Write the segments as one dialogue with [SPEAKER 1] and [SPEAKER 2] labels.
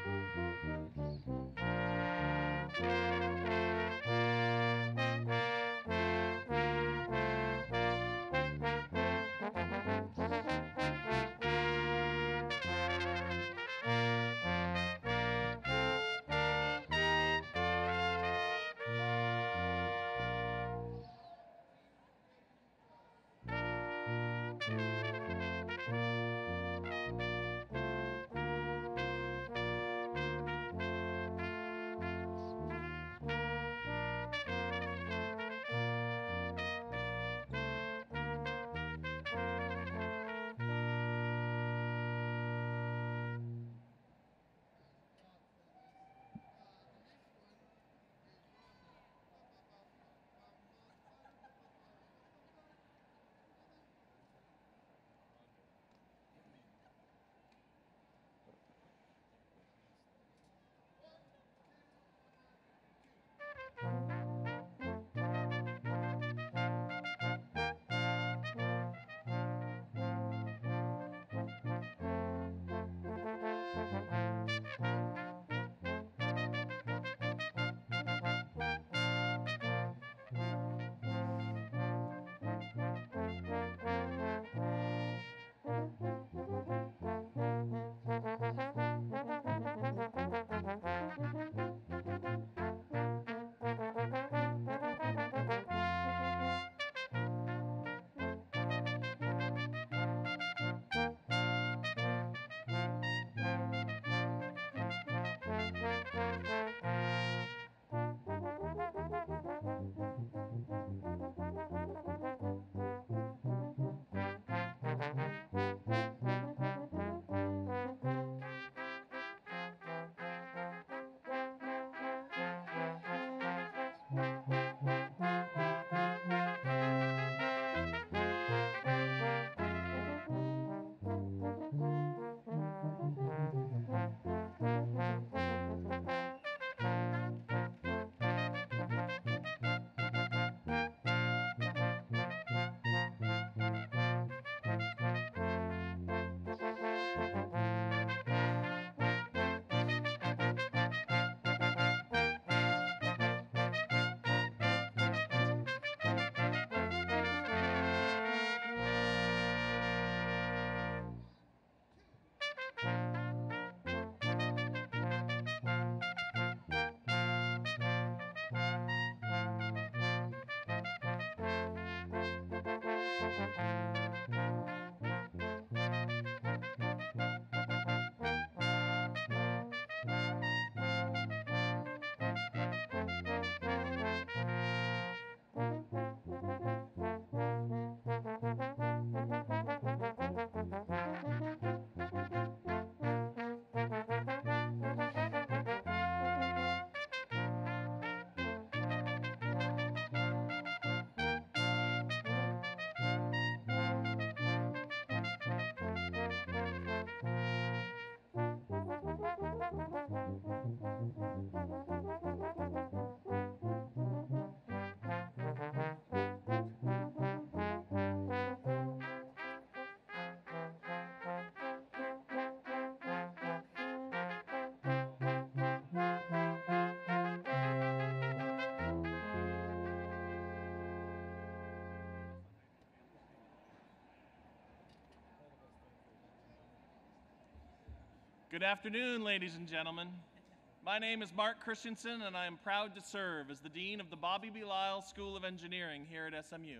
[SPEAKER 1] Good afternoon, ladies and gentlemen. My name is Mark Christensen, and I am proud to serve as the Dean of the Bobby B. Lyle School of Engineering here at SMU.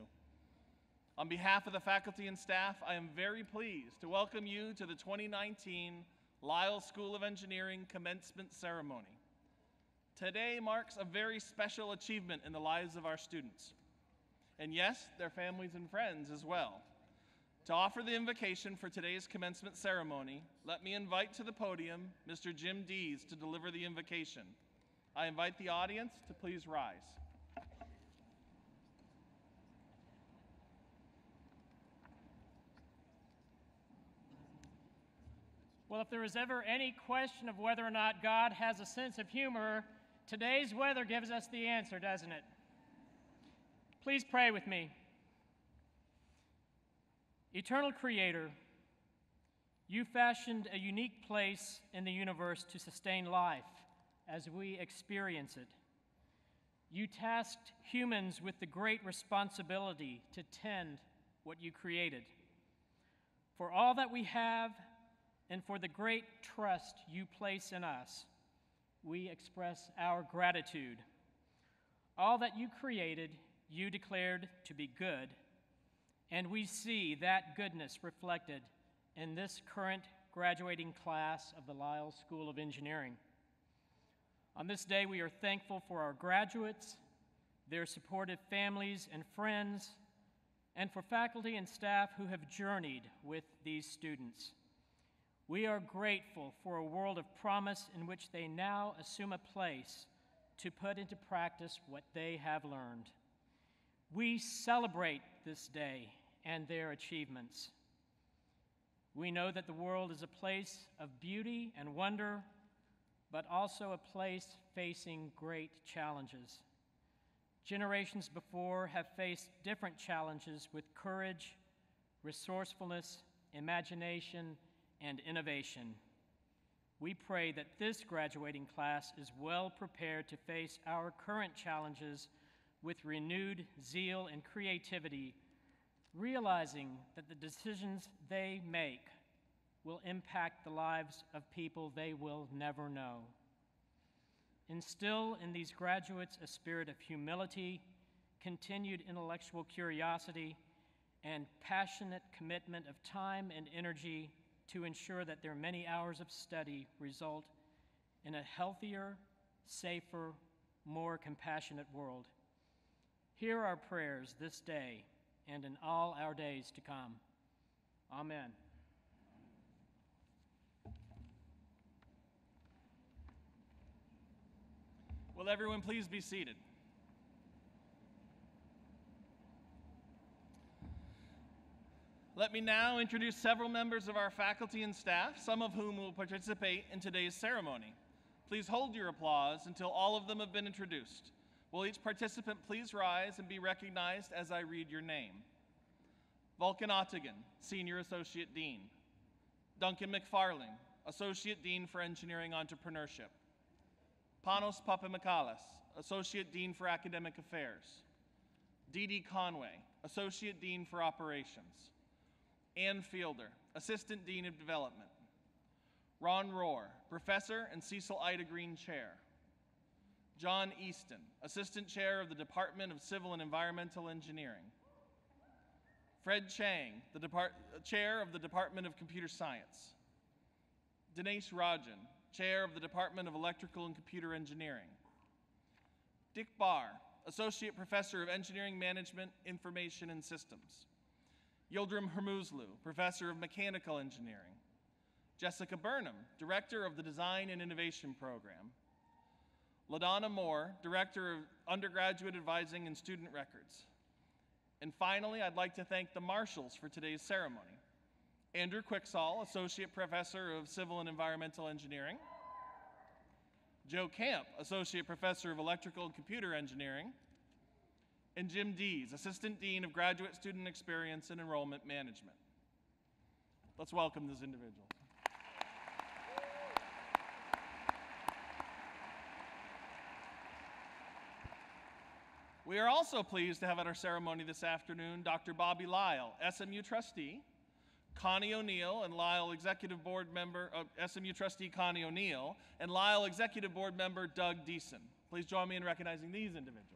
[SPEAKER 1] On behalf of the faculty and staff, I am very pleased to welcome you to the 2019 Lyle School of Engineering Commencement Ceremony. Today marks a very special achievement in the lives of our students, and yes, their families and friends as well. To offer the invocation for today's commencement ceremony, let me invite to the podium Mr. Jim Dees to deliver the invocation. I invite the audience to please rise.
[SPEAKER 2] Well, if there is ever any question of whether or not God has a sense of humor, today's weather gives us the answer, doesn't it? Please pray with me. Eternal Creator, You fashioned a unique place in the universe to sustain life as we experience it. You tasked humans with the great responsibility to tend what you created. For all that we have and for the great trust you place in us, we express our gratitude. All that you created, you declared to be good, and we see that goodness reflected in this current graduating class of the Lyle School of Engineering. On this day, we are thankful for our graduates, their supportive families and friends, and for faculty and staff who have journeyed with these students. We are grateful for a world of promise in which they now assume a place to put into practice what they have learned. We celebrate this day and their achievements. We know that the world is a place of beauty and wonder, but also a place facing great challenges. Generations before have faced different challenges with courage, resourcefulness, imagination, and innovation. We pray that this graduating class is well prepared to face our current challenges with renewed zeal and creativity, realizing that the decisions they make will impact the lives of people they will never know. Instill in these graduates a spirit of humility, continued intellectual curiosity, and passionate commitment of time and energy to ensure that their many hours of study result in a healthier, safer, more compassionate world. Hear our prayers this day and in all our days to come. Amen.
[SPEAKER 1] Will everyone please be seated? Let me now introduce several members of our faculty and staff, some of whom will participate in today's ceremony. Please hold your applause until all of them have been introduced. Will each participant please rise and be recognized as I read your name? Vulcan Ottigan, Senior Associate Dean. Duncan McFarling, Associate Dean for Engineering Entrepreneurship. Panos Papamakalis, Associate Dean for Academic Affairs. Dee Dee Conway, Associate Dean for Operations. Ann Fielder, Assistant Dean of Development. Ron Rohr, Professor and Cecil Ida Green Chair. John Easton, Assistant Chair of the Department of Civil and Environmental Engineering. Fred Chang, Chair of the Department of Computer Science. Dinesh Rajan, Chair of the Department of Electrical and Computer Engineering. Dick Barr, Associate Professor of Engineering Management, Information and Systems. Yildirim Hormuzlu, Professor of Mechanical Engineering. Jessica Burnham, Director of the Design and Innovation Program. LaDonna Moore, Director of Undergraduate Advising and Student Records. And finally, I'd like to thank the marshals for today's ceremony. Andrew Quicksall, Associate Professor of Civil and Environmental Engineering. Joe Camp, Associate Professor of Electrical and Computer Engineering. And Jim Dees, Assistant Dean of Graduate Student Experience and Enrollment Management. Let's welcome these individuals. We are also pleased to have at our ceremony this afternoon Dr. Bobby Lyle, SMU trustee, Connie O'Neill and Lyle Executive Board Member, SMU trustee Connie O'Neill, and Lyle Executive Board Member Doug Deason. Please join me in recognizing these individuals.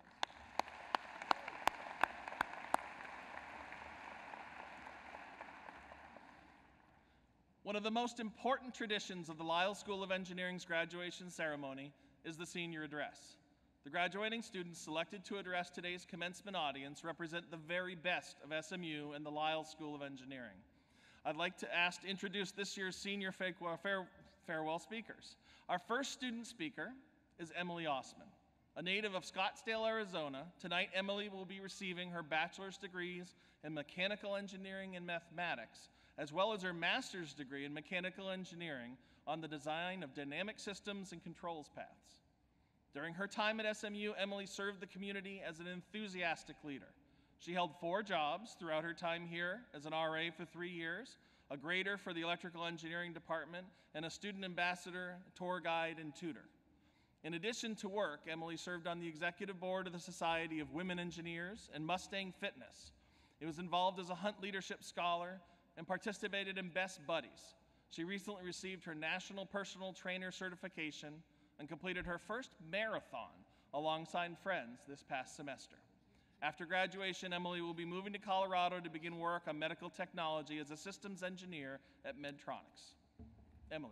[SPEAKER 1] One of the most important traditions of the Lyle School of Engineering's graduation ceremony is the senior address. The graduating students selected to address today's commencement audience represent the very best of SMU and the Lyle School of Engineering. I'd like to introduce this year's senior farewell speakers. Our first student speaker is Emily Osman. A native of Scottsdale, Arizona, tonight Emily will be receiving her bachelor's degrees in mechanical engineering and mathematics, as well as her master's degree in mechanical engineering on the design of dynamic systems and controls paths. During her time at SMU, Emily served the community as an enthusiastic leader. She held 4 jobs throughout her time here as an RA for 3 years, a grader for the electrical engineering department, and a student ambassador, tour guide, and tutor. In addition to work, Emily served on the executive board of the Society of Women Engineers and Mustang Fitness. It was involved as a Hunt Leadership Scholar and participated in Best Buddies. She recently received her National Personal Trainer certification and completed her first marathon alongside friends this past semester. After graduation, Emily will be moving to Colorado to begin work on medical technology as a systems engineer at Medtronics. Emily.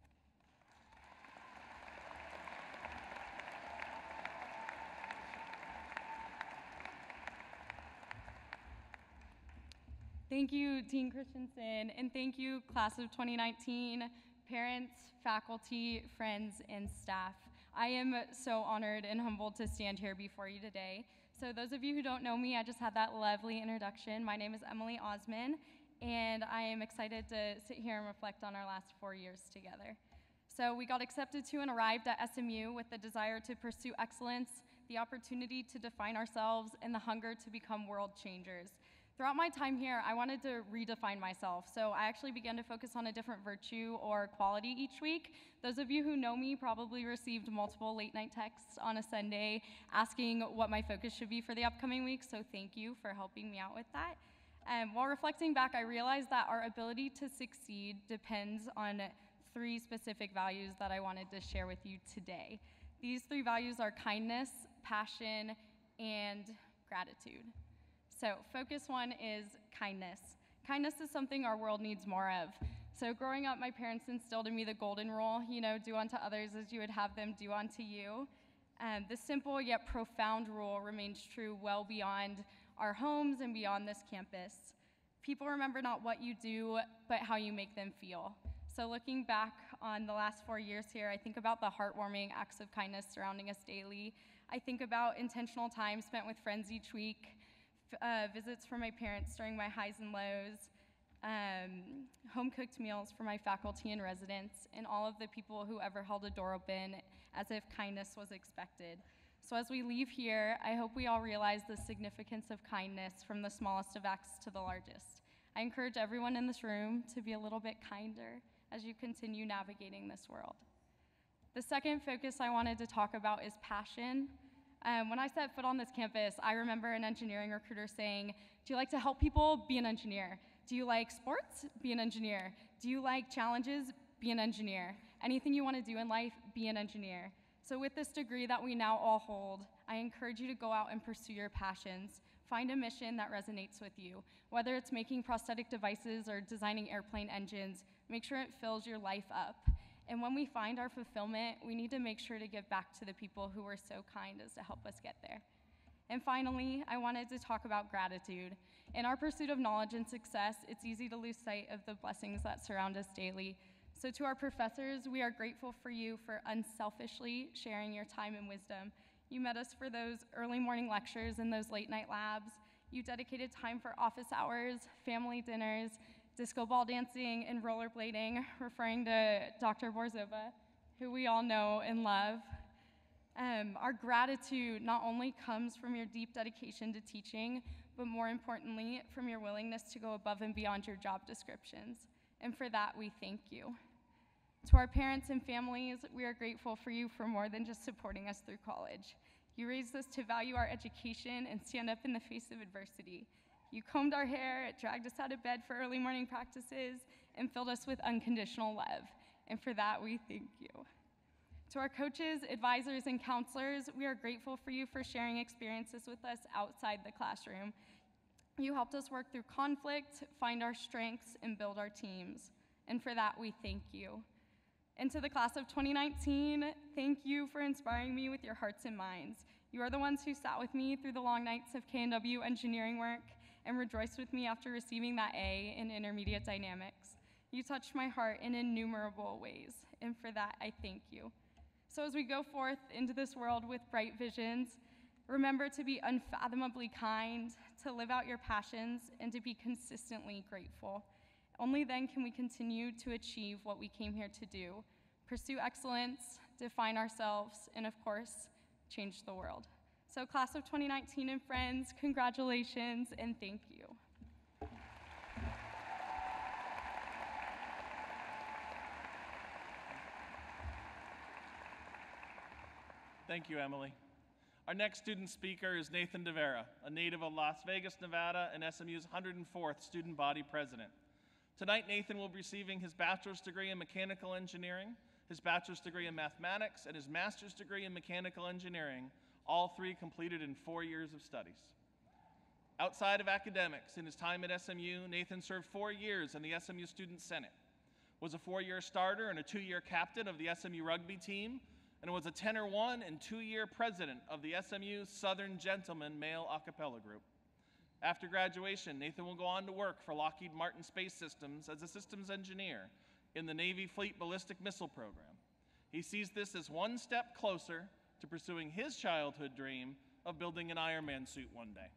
[SPEAKER 3] Thank you, Dean Christensen, and thank you, class of 2019, parents, faculty, friends, and staff. I am so honored and humbled to stand here before you today. So those of you who don't know me, I just had that lovely introduction. My name is Emily Osman, and I am excited to sit here and reflect on our last 4 years together. So we got accepted to and arrived at SMU with the desire to pursue excellence, the opportunity to define ourselves, and the hunger to become world changers. Throughout my time here, I wanted to redefine myself, so I actually began to focus on a different virtue or quality each week. Those of you who know me probably received multiple late-night texts on a Sunday asking what my focus should be for the upcoming week, so thank you for helping me out with that. While reflecting back, I realized that our ability to succeed depends on 3 specific values that I wanted to share with you today. These 3 values are kindness, passion, and gratitude. So focus 1 is kindness. Kindness is something our world needs more of. So growing up, my parents instilled in me the golden rule, do unto others as you would have them do unto you. This simple yet profound rule remains true well beyond our homes and beyond this campus. People remember not what you do, but how you make them feel. So looking back on the last 4 years here, I think about the heartwarming acts of kindness surrounding us daily. I think about intentional time spent with friends each week, visits from my parents during my highs and lows, home-cooked meals for my faculty and residents, and all of the people who ever held a door open as if kindness was expected. So as we leave here, I hope we all realize the significance of kindness from the smallest of acts to the largest. I encourage everyone in this room to be a little bit kinder as you continue navigating this world. The second focus I wanted to talk about is passion. When I set foot on this campus, I remember an engineering recruiter saying, do you like to help people? Be an engineer. Do you like sports? Be an engineer. Do you like challenges? Be an engineer. Anything you want to do in life, be an engineer. So with this degree that we now all hold, I encourage you to go out and pursue your passions. Find a mission that resonates with you. Whether it's making prosthetic devices or designing airplane engines, make sure it fills your life up. And when we find our fulfillment, we need to make sure to give back to the people who were so kind as to help us get there. And finally, I wanted to talk about gratitude. In our pursuit of knowledge and success, it's easy to lose sight of the blessings that surround us daily. So to our professors, we are grateful for you for unselfishly sharing your time and wisdom. You met us for those early morning lectures and those late night labs. You dedicated time for office hours, family dinners, disco ball dancing, and rollerblading, referring to Dr. Borzova, who we all know and love. Our gratitude not only comes from your deep dedication to teaching, but more importantly, from your willingness to go above and beyond your job descriptions. And for that, we thank you. To our parents and families, we are grateful for you for more than just supporting us through college. You raised us to value our education and stand up in the face of adversity. You combed our hair, dragged us out of bed for early morning practices, and filled us with unconditional love. And for that, we thank you. To our coaches, advisors, and counselors, we are grateful for you for sharing experiences with us outside the classroom. You helped us work through conflict, find our strengths, and build our teams. And for that, we thank you. And to the class of 2019, thank you for inspiring me with your hearts and minds. You are the ones who sat with me through the long nights of K&W engineering work and rejoiced with me after receiving that A in intermediate dynamics. You touched my heart in innumerable ways, and for that, I thank you. So as we go forth into this world with bright visions, remember to be unfathomably kind, to live out your passions, and to be consistently grateful. Only then can we continue to achieve what we came here to do: pursue excellence, define ourselves, and of course, change the world. So class of 2019 and friends, congratulations and thank you.
[SPEAKER 1] Thank you, Emily. Our next student speaker is Nathan DeVera, a native of Las Vegas, Nevada, and SMU's 104th student body president. Tonight, Nathan will be receiving his bachelor's degree in mechanical engineering, his bachelor's degree in mathematics, and his master's degree in mechanical engineering, all three completed in 4 years of studies. Outside of academics, in his time at SMU, Nathan served 4 years in the SMU Student Senate, was a 4-year starter and a 2-year captain of the SMU rugby team, and was a tenor 1 and 2-year president of the SMU Southern Gentlemen male a cappella group. After graduation, Nathan will go on to work for Lockheed Martin Space Systems as a systems engineer in the Navy Fleet Ballistic Missile Program. He sees this as one step closer to pursuing his childhood dream of building an Iron Man suit one day.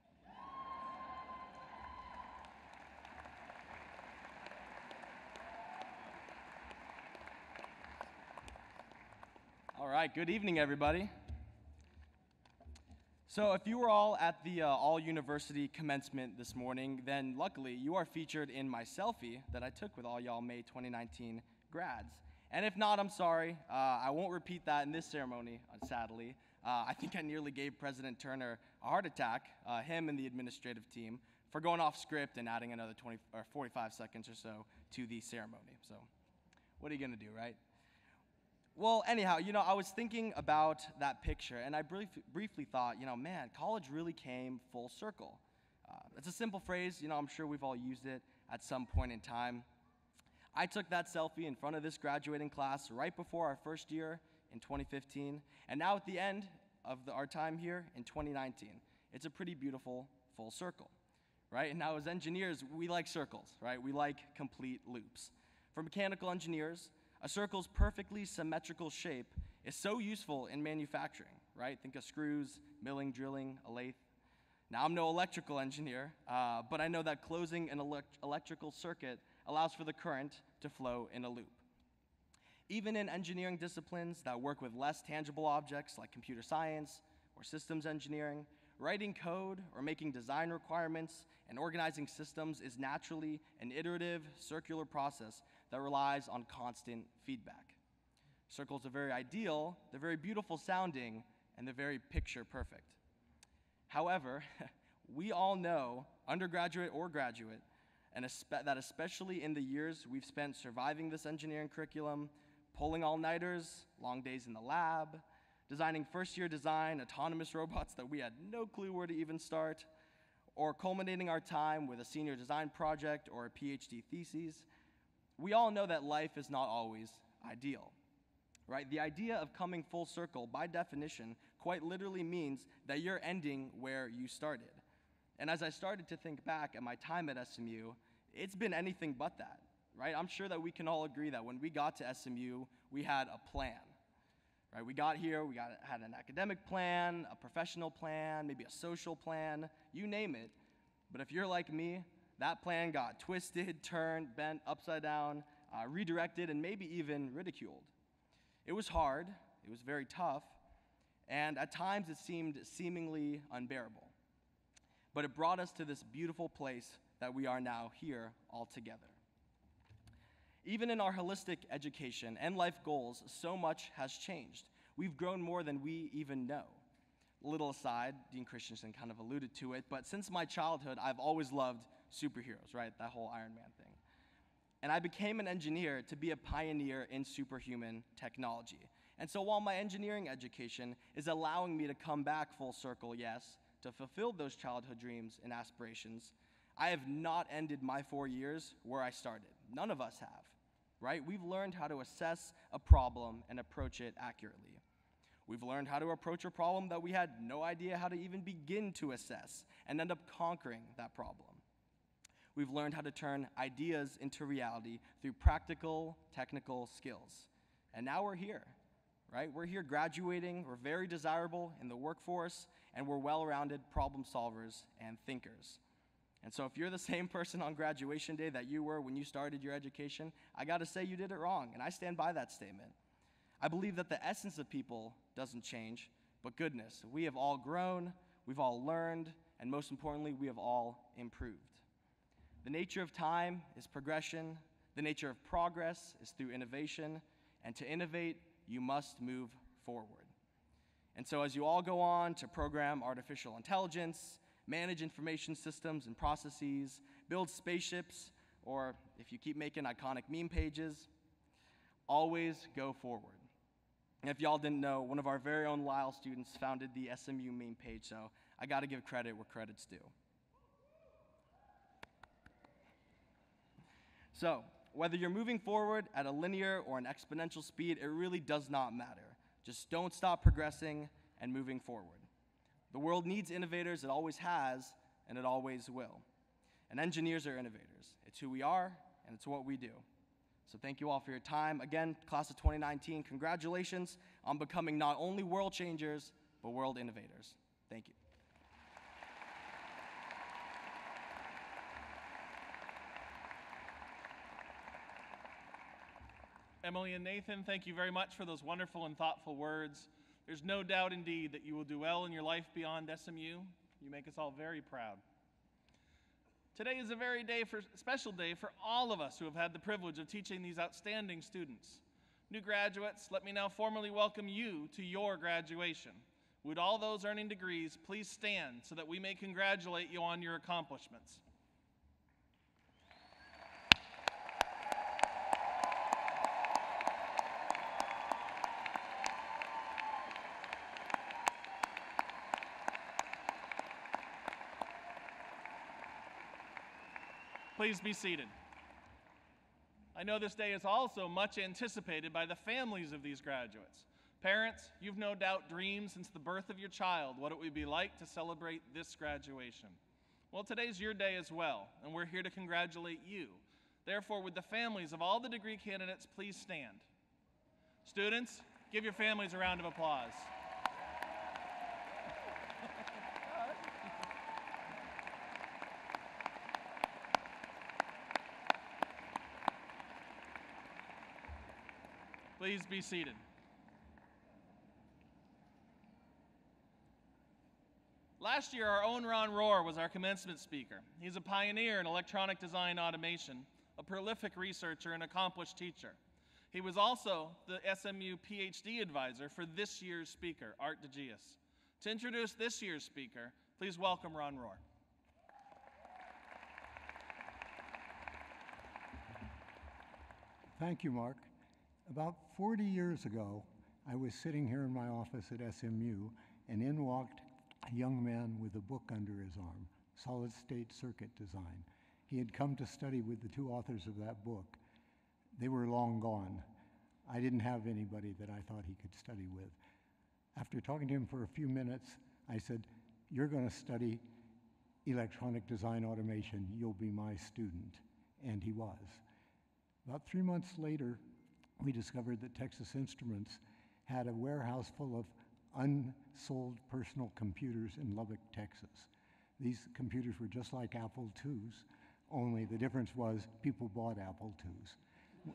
[SPEAKER 4] All right, good evening, everybody. So if you were all at the all-university commencement this morning, then luckily you are featured in my selfie that I took with all y'all May 2019 grads. And if not, I'm sorry. I won't repeat that in this ceremony, sadly. I think I nearly gave President Turner a heart attack, him and the administrative team, for going off script and adding another 20 or 45 seconds or so to the ceremony. So what are you going to do, right? Well, anyhow, I was thinking about that picture, and I briefly thought, man, college really came full circle. It's a simple phrase, I'm sure we've all used it at some point in time. I took that selfie in front of this graduating class right before our first year in 2015, and now at the end of our time here in 2019. It's a pretty beautiful full circle, right? And now as engineers, we like circles, right? We like complete loops. For mechanical engineers, a circle's perfectly symmetrical shape is so useful in manufacturing, right? Think of screws, milling, drilling, a lathe. Now, I'm no electrical engineer, but I know that closing an electrical circuit allows for the current to flow in a loop. Even in engineering disciplines that work with less tangible objects like computer science or systems engineering, writing code or making design requirements and organizing systems is naturally an iterative, circular process that relies on constant feedback. Circles are very ideal, they're very beautiful sounding, and they're very picture perfect. However, we all know, undergraduate or graduate, that especially in the years we've spent surviving this engineering curriculum, pulling all-nighters, long days in the lab, designing first-year design, autonomous robots that we had no clue where to even start, or culminating our time with a senior design project or a PhD thesis, we all know that life is not always ideal, right? The idea of coming full circle, by definition, quite literally means that you're ending where you started. And as I started to think back at my time at SMU, it's been anything but that, right? I'm sure that we can all agree that when we got to SMU, we had a plan, right? We got here, had an academic plan, a professional plan, maybe a social plan, you name it. But if you're like me, that plan got twisted, turned, bent, upside down, redirected, and maybe even ridiculed. It was hard, it was very tough, and at times it seemed seemingly unbearable. But it brought us to this beautiful place that we are now here all together. Even in our holistic education and life goals, so much has changed. We've grown more than we even know. Little aside, Dean Christensen kind of alluded to it, but since my childhood, I've always loved superheroes, right? That whole Iron Man thing. And I became an engineer to be a pioneer in superhuman technology. And so while my engineering education is allowing me to come back full circle, yes, to fulfill those childhood dreams and aspirations, I have not ended my 4 years where I started. None of us have, right? We've learned how to assess a problem and approach it accurately. We've learned how to approach a problem that we had no idea how to even begin to assess and end up conquering that problem. We've learned how to turn ideas into reality through practical, technical skills. And now we're here, right? We're here graduating, we're very desirable in the workforce, and we're well-rounded problem solvers and thinkers. And so if you're the same person on graduation day that you were when you started your education, I gotta say you did it wrong, and I stand by that statement. I believe that the essence of people doesn't change, but goodness, we have all grown, we've all learned, and most importantly, we have all improved. The nature of time is progression, the nature of progress is through innovation, and to innovate, you must move forward. And so as you all go on to program artificial intelligence, manage information systems and processes, build spaceships, or if you keep making iconic meme pages, always go forward. And if y'all didn't know, one of our very own Lyle students founded the SMU meme page, so I gotta give credit where credit's due. So, whether you're moving forward at a linear or an exponential speed, it really does not matter. Just don't stop progressing and moving forward. The world needs innovators, it always has, and it always will. And engineers are innovators. It's who we are, and it's what we do. So thank you all for your time. Again, class of 2019, congratulations on becoming not only world changers, but world innovators. Thank you.
[SPEAKER 1] Emily and Nathan, thank you very much for those wonderful and thoughtful words. There's no doubt indeed that you will do well in your life beyond SMU. You make us all very proud. Today is a very special day for all of us who have had the privilege of teaching these outstanding students. New graduates, let me now formally welcome you to your graduation. Would all those earning degrees please stand so that we may congratulate you on your accomplishments. Please be seated. I know this day is also much anticipated by the families of these graduates. Parents, you've no doubt dreamed since the birth of your child what it would be like to celebrate this graduation. Well, today's your day as well, and we're here to congratulate you. Therefore, would the families of all the degree candidates please stand? Students, give your families a round of applause. Please be seated. Last year, our own Ron Rohr was our commencement speaker. He's a pioneer in electronic design automation, a prolific researcher, and accomplished teacher. He was also the SMU PhD advisor for this year's speaker, Aart de Geus. To introduce this year's speaker, please welcome Ron Rohr.
[SPEAKER 5] Thank you, Mark. About 40 years ago, I was sitting here in my office at SMU, and in walked a young man with a book under his arm, Solid-State Circuit Design. He had come to study with the two authors of that book. They were long gone. I didn't have anybody that I thought he could study with. After talking to him for a few minutes, I said, "You're going to study electronic design automation. You'll be my student." And he was. About 3 months later, we discovered that Texas Instruments had a warehouse full of unsold personal computers in Lubbock, Texas. These computers were just like Apple IIs, only the difference was people bought Apple IIs.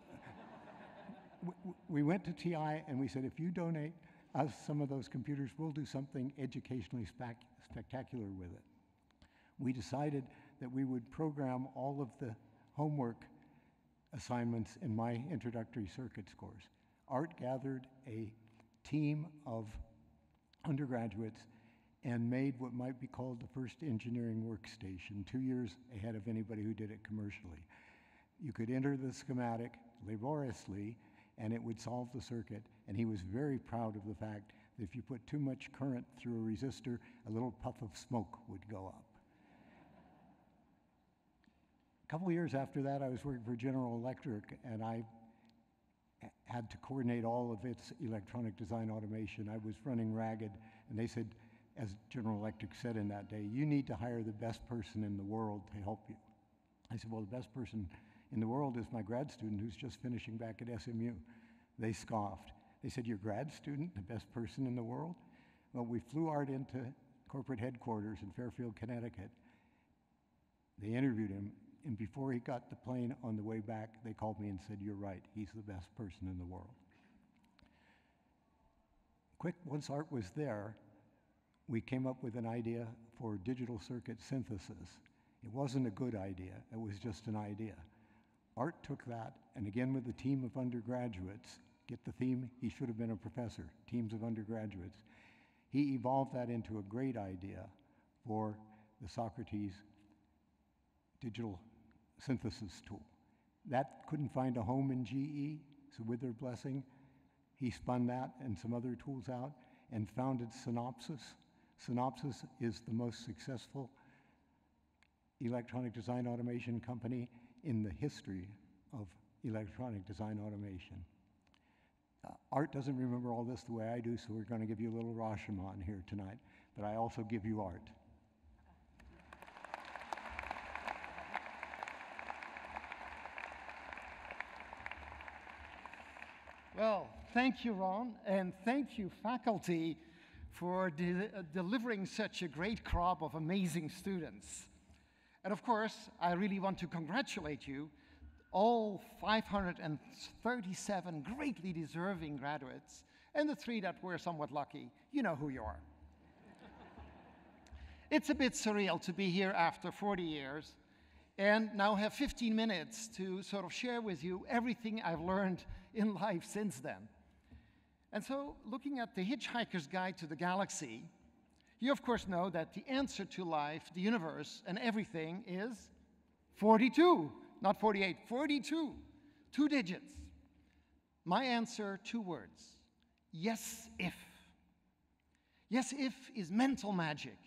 [SPEAKER 5] We went to TI and we said, if you donate us some of those computers, we'll do something educationally spectacular with it. We decided that we would program all of the homework assignments in my introductory circuits course. Aart gathered a team of undergraduates and made what might be called the first engineering workstation, 2 years ahead of anybody who did it commercially. You could enter the schematic laboriously and it would solve the circuit, and he was very proud of the fact that if you put too much current through a resistor, a little puff of smoke would go up. A couple of years after that, I was working for General Electric, and I had to coordinate all of its electronic design automation. I was running ragged, and they said, as General Electric said in that day, you need to hire the best person in the world to help you. I said, well, the best person in the world is my grad student who's just finishing back at SMU. They scoffed. They said, your grad student, the best person in the world? Well, we flew Aart into corporate headquarters in Fairfield, Connecticut. They interviewed him. And before he got the plane on the way back, they called me and said, you're right, he's the best person in the world. Once Aart was there, we came up with an idea for digital circuit synthesis. It wasn't a good idea, it was just an idea. Aart took that, and again with a team of undergraduates, get the theme, he should have been a professor, teams of undergraduates. He evolved that into a great idea for the Socrates digital synthesis tool. That couldn't find a home in GE, so with their blessing, he spun that and some other tools out and founded Synopsys. Synopsys is the most successful electronic design automation company in the history of electronic design automation. Art doesn't remember all this the way I do, so we're going to give you a little Rashomon here tonight, but I also give you Art.
[SPEAKER 6] Well, thank you, Ron, and thank you, faculty, for delivering such a great crop of amazing students. And of course, I really want to congratulate you, all 537 greatly deserving graduates, and the 3 that were somewhat lucky. You know who you are. It's a bit surreal to be here after 40 years and now have 15 minutes to sort of share with you everything I've learned in life since then. And so, looking at the Hitchhiker's Guide to the Galaxy, you of course know that the answer to life, the universe, and everything is 42, not 48, 42, 2 digits. My answer, 2 words: yes, if. Yes, if is mental magic.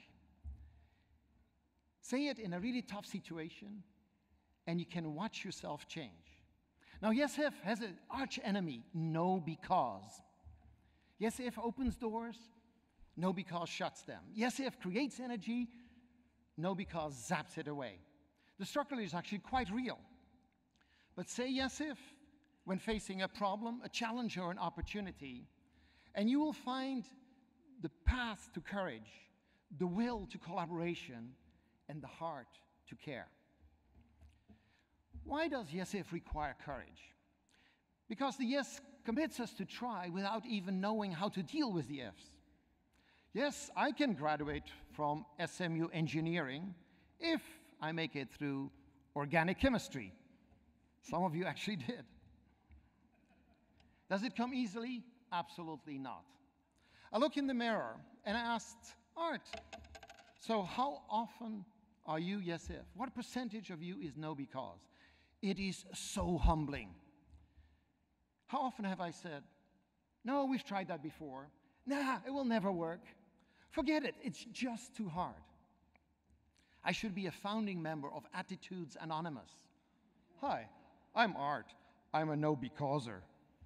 [SPEAKER 6] Say it in a really tough situation, and you can watch yourself change. Now, yes, if has an arch enemy, no, because. Yes, if opens doors, no, because shuts them. Yes, if creates energy, no, because zaps it away. The struggle is actually quite real. But say yes, if when facing a problem, a challenge, or an opportunity, and you will find the path to courage, the will to collaboration, and the heart to care. Why does yes if require courage? Because the yes commits us to try without even knowing how to deal with the ifs. Yes, I can graduate from SMU engineering if I make it through organic chemistry. Some of you actually did. Does it come easily? Absolutely not. I look in the mirror and I asked Art, so how often are you yes if? What percentage of you is no because? It is so humbling. How often have I said, no, we've tried that before. Nah, it will never work. Forget it, it's just too hard. I should be a founding member of Attitudes Anonymous. Hi, I'm Art. I'm a no-becauser.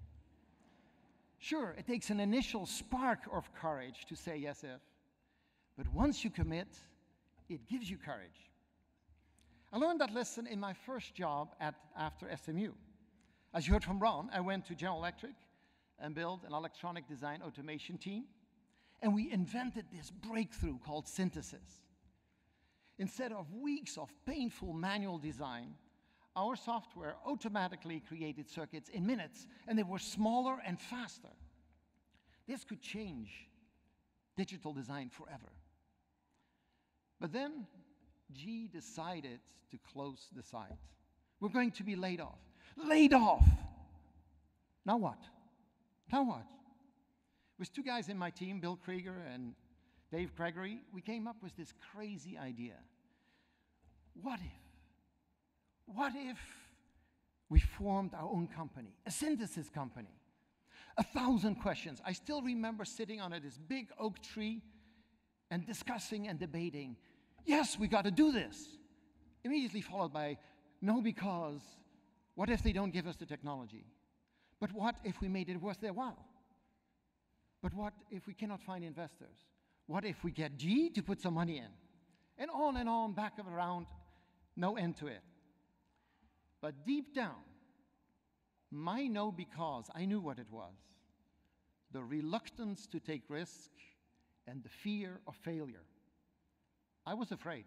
[SPEAKER 6] Sure, it takes an initial spark of courage to say yes if, but once you commit, it gives you courage. I learned that lesson in my first job after SMU. As you heard from Ron, I went to General Electric and built an electronic design automation team, and we invented this breakthrough called synthesis. Instead of weeks of painful manual design, our software automatically created circuits in minutes, and they were smaller and faster. This could change digital design forever. But then, G decided to close the site. We're going to be laid off. Laid off! Now what? Now what? With 2 guys in my team, Bill Krieger and Dave Gregory, we came up with this crazy idea. What if? What if we formed our own company, a synthesis company? 1,000 questions. I still remember sitting under this big oak tree and discussing and debating. Yes, we got to do this. Immediately followed by, no, because what if they don't give us the technology? But what if we made it worth their while? But what if we cannot find investors? What if we get G to put some money in? And on, back and around, no end to it. But deep down, my no because, I knew what it was. The reluctance to take risk and the fear of failure. I was afraid.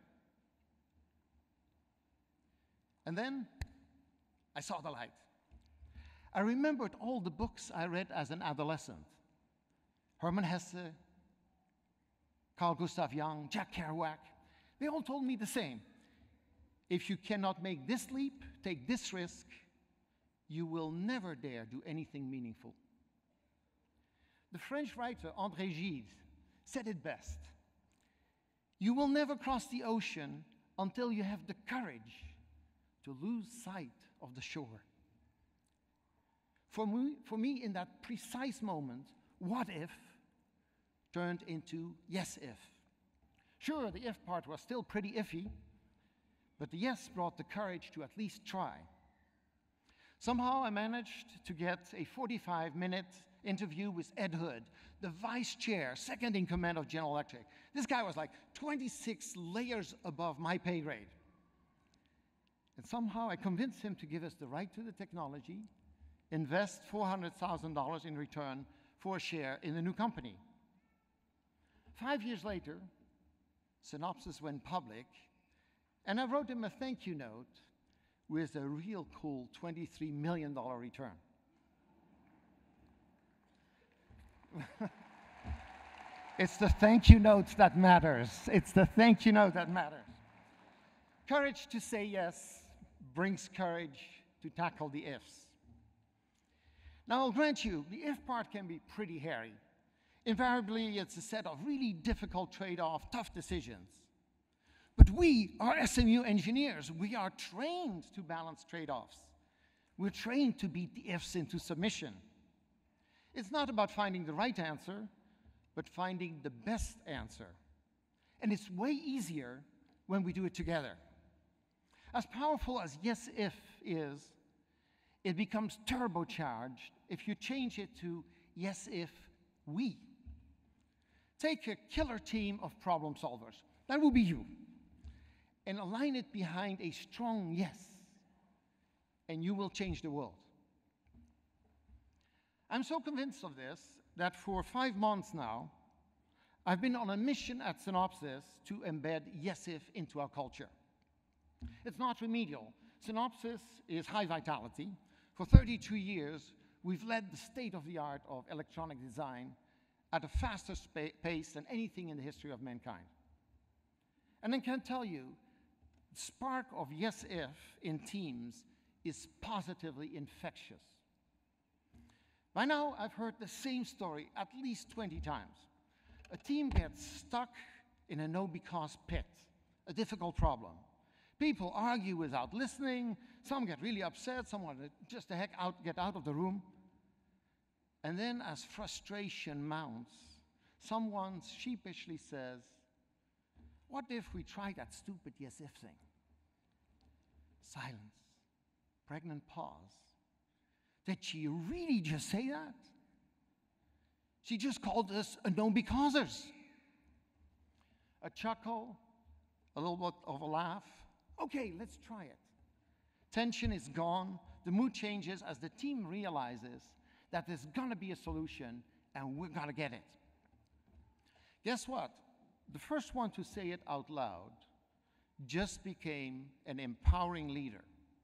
[SPEAKER 6] And then I saw the light. I remembered all the books I read as an adolescent. Hermann Hesse, Carl Gustav Jung, Jack Kerouac. They all told me the same. If you cannot make this leap, take this risk, you will never dare do anything meaningful. The French writer Aart de Geus said it best. You will never cross the ocean until you have the courage to lose sight of the shore. For me, in that precise moment, what if turned into yes if. Sure, the if part was still pretty iffy, but the yes brought the courage to at least try. Somehow I managed to get a 45-minute interview with Ed Hood, the vice chair, second in command of General Electric. This guy was like 26 layers above my pay grade. And somehow I convinced him to give us the right to the technology, invest $400,000 in return for a share in the new company. 5 years later, Synopsys went public, and I wrote him a thank you note with a real cool $23 million return. It's the thank you notes that matters. It's the thank you note that matters. Courage to say yes brings courage to tackle the ifs. Now, I'll grant you, the if part can be pretty hairy. Invariably, it's a set of really difficult trade-off, tough decisions. But we are SMU engineers. We are trained to balance trade-offs. We're trained to beat the ifs into submission. It's not about finding the right answer, but finding the best answer. And it's way easier when we do it together. As powerful as yes if is, it becomes turbocharged if you change it to yes if we. Take a killer team of problem solvers, that will be you, and align it behind a strong yes, and you will change the world. I'm so convinced of this that for 5 months now, I've been on a mission at Synopsys to embed yes if into our culture. It's not remedial. Synopsys is high vitality. For 32 years, we've led the state-of-the-art of electronic design at a faster pace than anything in the history of mankind. And I can tell you, the spark of yes if in teams is positively infectious. By now, I've heard the same story at least 20 times. A team gets stuck in a no-because pit, a difficult problem. People argue without listening, some get really upset, some want to just get out of the room. And then as frustration mounts, someone sheepishly says, "What if we try that stupid yes if thing?" Silence, pregnant pause. Did she really just say that? She just called us a no-becauses. A chuckle, a little bit of a laugh. Okay, let's try it. Tension is gone. The mood changes as the team realizes that there's gonna be a solution and we're gonna get it. Guess what? The first one to say it out loud just became an empowering leader.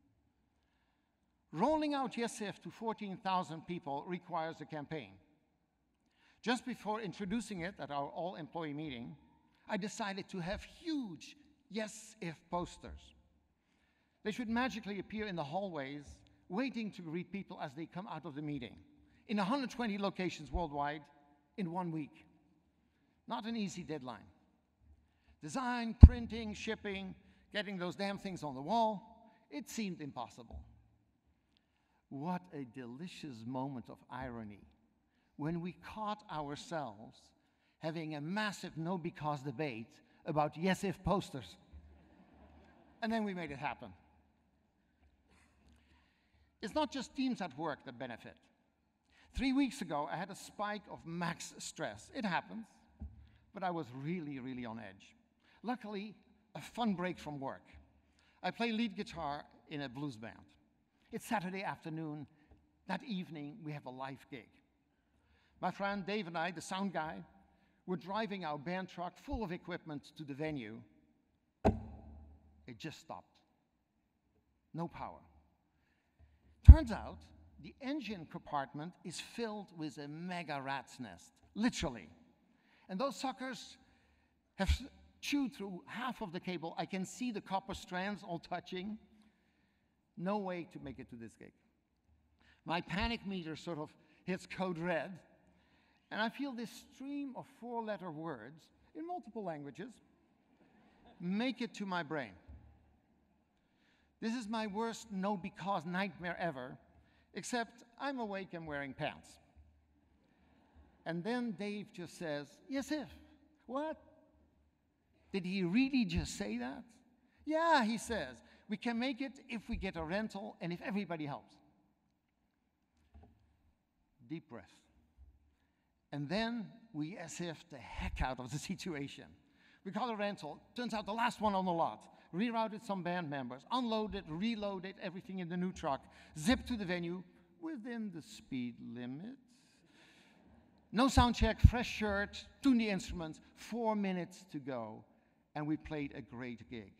[SPEAKER 6] Rolling out yes if to 14,000 people requires a campaign. Just before introducing it at our all-employee meeting, I decided to have huge yes if posters. They should magically appear in the hallways, waiting to greet people as they come out of the meeting, in 120 locations worldwide in 1 week. Not an easy deadline. Design, printing, shipping, getting those damn things on the wall, it seemed impossible. What a delicious moment of irony when we caught ourselves having a massive no-because debate about yes-if posters. And then we made it happen. It's not just teams at work that benefit. 3 weeks ago, I had a spike of max stress. It happens, but I was really, really on edge. Luckily, a fun break from work. I play lead guitar in a blues band. It's Saturday afternoon. That evening, we have a live gig. My friend Dave and I, the sound guy, were driving our band truck full of equipment to the venue. It just stopped. No power. Turns out, the engine compartment is filled with a mega rat's nest, literally. And those suckers have chewed through half of the cable. I can see the copper strands all touching. No way to make it to this gig. My panic meter sort of hits code red, and I feel this stream of four-letter words in multiple languages make it to my brain. This is my worst no because nightmare ever, except I'm awake and wearing pants. And then Dave just says, yes, if. What? Did he really just say that? Yeah, he says, we can make it if we get a rental and if everybody helps. Deep breath. And then we SF the heck out of the situation. We got a rental, turns out the last one on the lot. Rerouted some band members, unloaded, reloaded everything in the new truck, zipped to the venue within the speed limit. No sound check, fresh shirt, tuned the instruments, 4 minutes to go, and we played a great gig.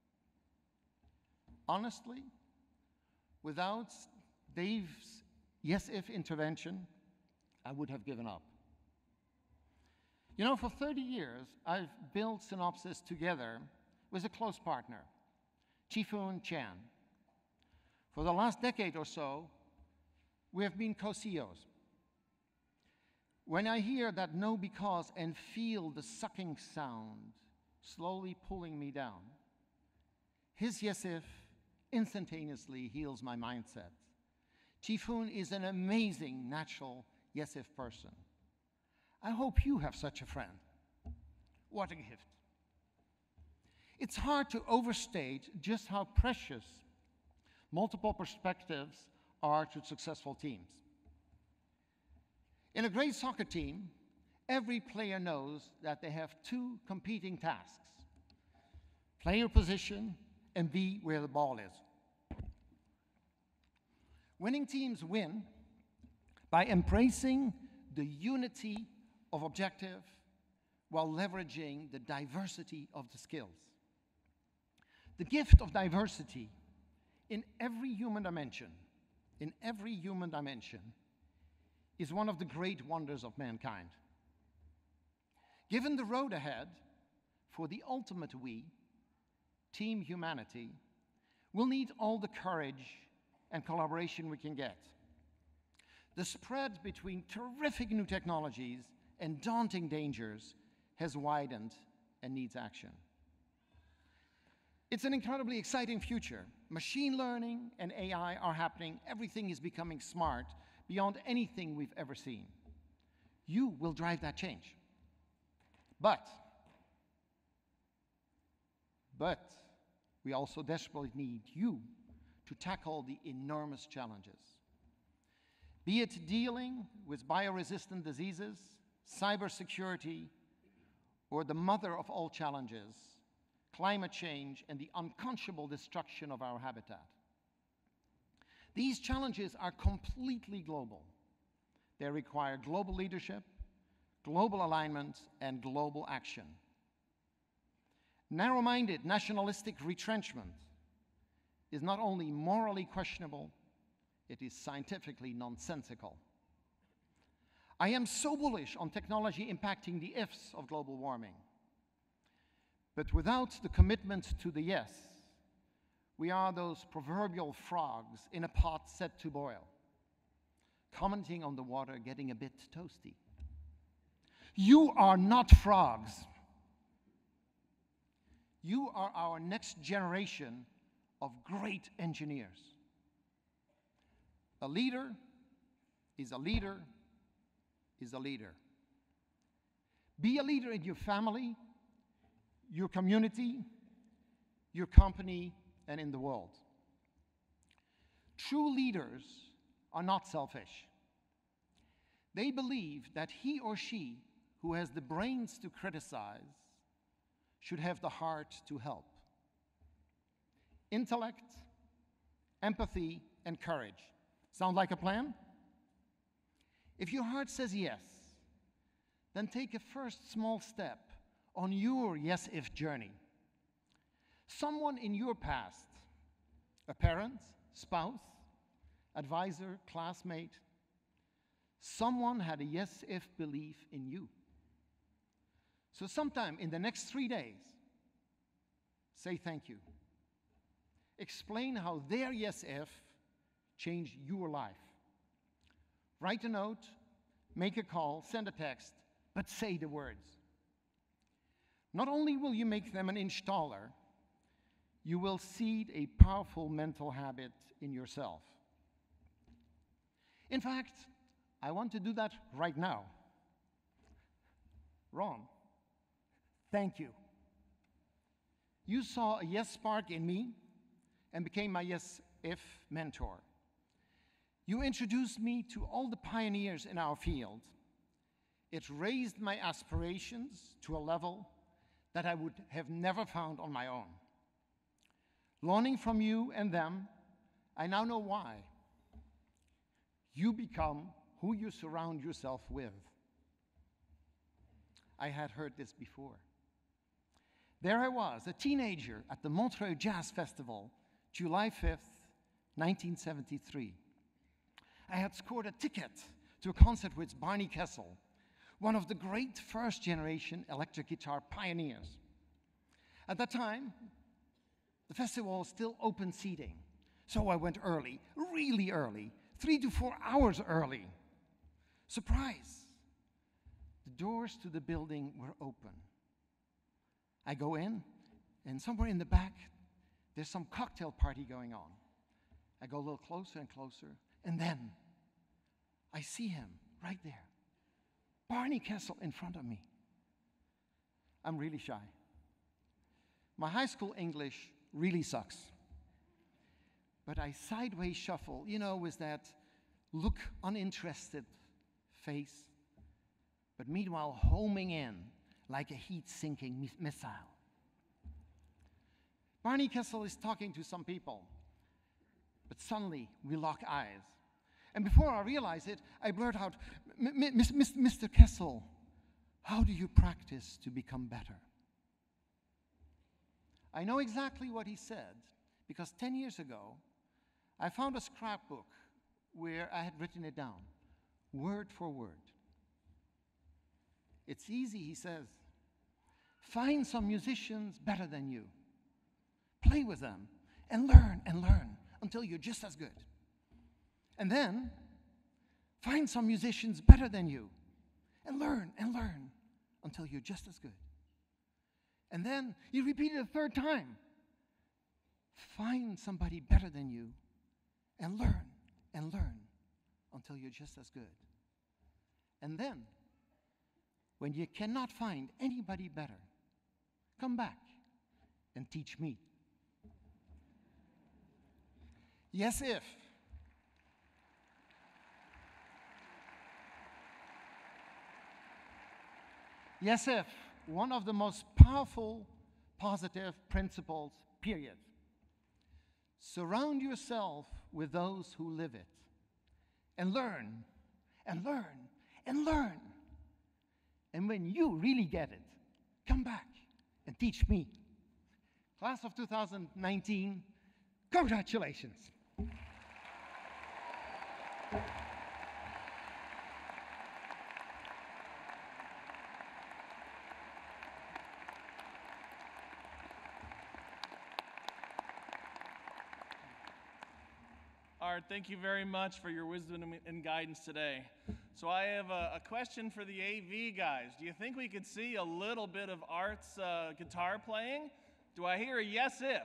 [SPEAKER 6] Honestly, without Dave's yes-if intervention, I would have given up. You know, for 30 years, I've built Synopsys together with a close partner, Chi-Foon Chan. For the last decade or so, we have been co-CEOs. When I hear that no because and feel the sucking sound slowly pulling me down, his yes-if instantaneously heals my mindset. Chi-Foon is an amazing natural yes-if person. I hope you have such a friend. What a gift. It's hard to overstate just how precious multiple perspectives are to successful teams. In a great soccer team, every player knows that they have two competing tasks: play your position and be where the ball is. Winning teams win by embracing the unity of objective while leveraging the diversity of the skills. The gift of diversity in every human dimension, is one of the great wonders of mankind. Given the road ahead for the ultimate we, team humanity, we'll need all the courage and collaboration we can get. The spread between terrific new technologies and daunting dangers has widened and needs action. It's an incredibly exciting future. Machine learning and AI are happening. Everything is becoming smart beyond anything we've ever seen. You will drive that change. But we also desperately need you to tackle the enormous challenges. Be it dealing with bioresistant diseases, cybersecurity, or the mother of all challenges, climate change and the unconscionable destruction of our habitat. These challenges are completely global. They require global leadership, global alignment, and global action. Narrow-minded nationalistic retrenchment is not only morally questionable, it is scientifically nonsensical. I am so bullish on technology impacting the ifs of global warming. But without the commitment to the yes, we are those proverbial frogs in a pot set to boil, commenting on the water getting a bit toasty. You are not frogs. You are our next generation of great engineers. A leader is a leader is a leader. Be a leader in your family, your community, your company, and in the world. True leaders are not selfish. They believe that he or she who has the brains to criticize should have the heart to help. Intellect, empathy, and courage. Sound like a plan? If your heart says yes, then take a first small step on your yes-if journey. Someone in your past, a parent, spouse, advisor, classmate, someone had a yes-if belief in you. So sometime in the next 3 days, say thank you. Explain how their yes-if changed your life. Write a note, make a call, send a text, but say the words. Not only will you make them an installer, you will seed a powerful mental habit in yourself. In fact, I want to do that right now. Ron, thank you. You saw a yes spark in me and became my yes if mentor. You introduced me to all the pioneers in our field. It raised my aspirations to a level that I would have never found on my own. Learning from you and them, I now know why. You become who you surround yourself with. I had heard this before. There I was, a teenager at the Montreux Jazz Festival, July 5th, 1973. I had scored a ticket to a concert with Barney Kessel, one of the great first-generation electric guitar pioneers. At that time, the festival was still open seating, so I went early, really early, 3 to 4 hours early. Surprise! The doors to the building were open. I go in, and somewhere in the back, there's some cocktail party going on. I go a little closer and closer, and then I see him right there. Barney Kessel in front of me. I'm really shy. My high school English really sucks. But I sideways shuffle, with that look uninterested face, but meanwhile homing in like a heat-sinking missile. Barney Kessel is talking to some people, but suddenly we lock eyes. And before I realize it, I blurt out, Mr. Kessel, how do you practice to become better? I know exactly what he said, because 10 years ago, I found a scrapbook where I had written it down, word for word. It's easy, he says. Find some musicians better than you. Play with them and learn until you're just as good. And then find some musicians better than you and learn until you're just as good. And then you repeat it a third time. Find somebody better than you and learn until you're just as good. And then, when you cannot find anybody better, come back and teach me. Yes, if. Yes, if. One of the most powerful positive principles, period. Surround yourself with those who live it. And learn. And when you really get it, come back and teach me. Class of 2019, congratulations.
[SPEAKER 1] Art, thank you very much for your wisdom and guidance today. So I have a question for the AV guys. Do you think we could see a little bit of Art's guitar playing? Do I hear a yes if?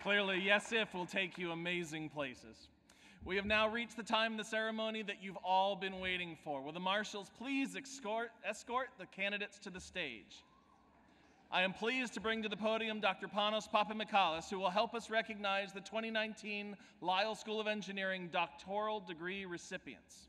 [SPEAKER 1] Clearly, yes, if will take you amazing places. We have now reached the time in the ceremony that you've all been waiting for. Will the marshals please escort the candidates to the stage? I am pleased to bring to the podium Dr. Panos Papamikalis, who will help us recognize the 2019 Lyle School of Engineering doctoral degree recipients.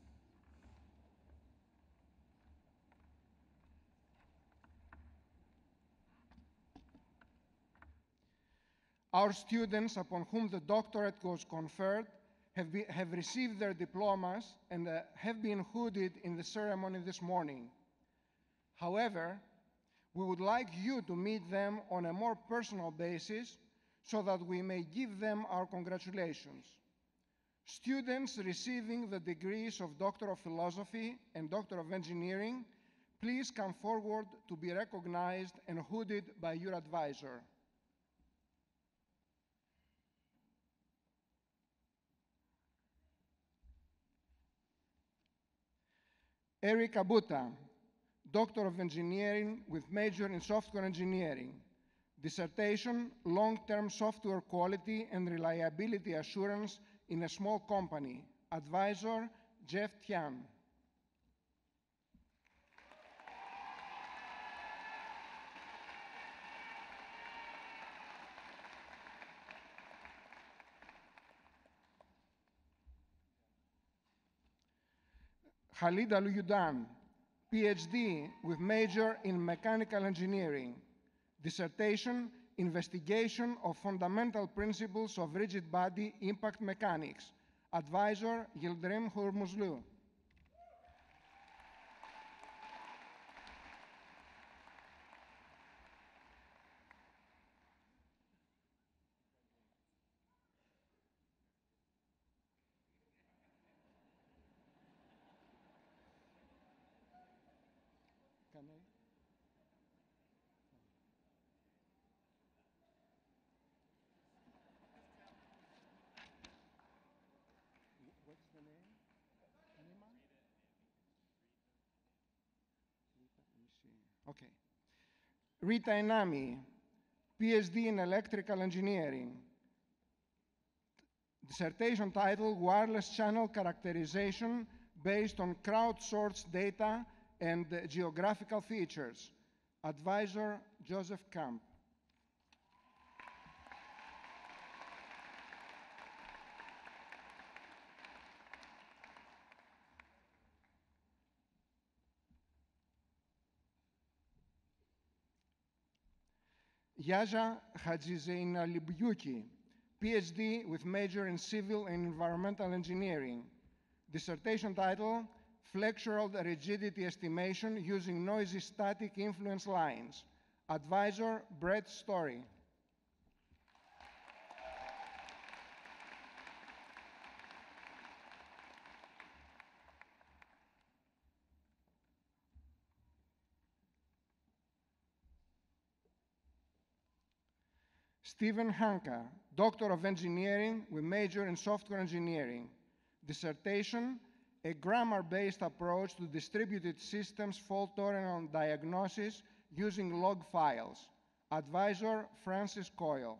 [SPEAKER 7] Our students upon whom the doctorate was conferred have received their diplomas and have been hooded in the ceremony this morning. However, we would like you to meet them on a more personal basis so that we may give them our congratulations. Students receiving the degrees of Doctor of Philosophy and Doctor of Engineering, please come forward to be recognized and hooded by your advisor. Eric Abuta, Doctor of Engineering with major in Software Engineering. Dissertation, Long-Term Software Quality and Reliability Assurance in a Small Company. Advisor, Jeff Tian. Khalid Al-Yudan, PhD with major in Mechanical Engineering. Dissertation, Investigation of Fundamental Principles of Rigid Body Impact Mechanics. Advisor, Yildirim Hormuzlu. What's the name? Anyone? Let me see. Okay. Rita Inami, PhD in Electrical Engineering. Dissertation title, Wireless Channel Characterization based on crowdsourced data and geographical features. Advisor, Joseph Kamp. Yaja Hadzizeinalibyuki, PhD with major in Civil and Environmental Engineering. Dissertation title, Flexural Rigidity Estimation using Noisy Static Influence Lines. Advisor, Brett Story. Stephen Hanka, Doctor of Engineering with major in Software Engineering. Dissertation, a grammar-based approach to distributed systems fault-tolerant diagnosis using log files. Advisor, Francis Coyle.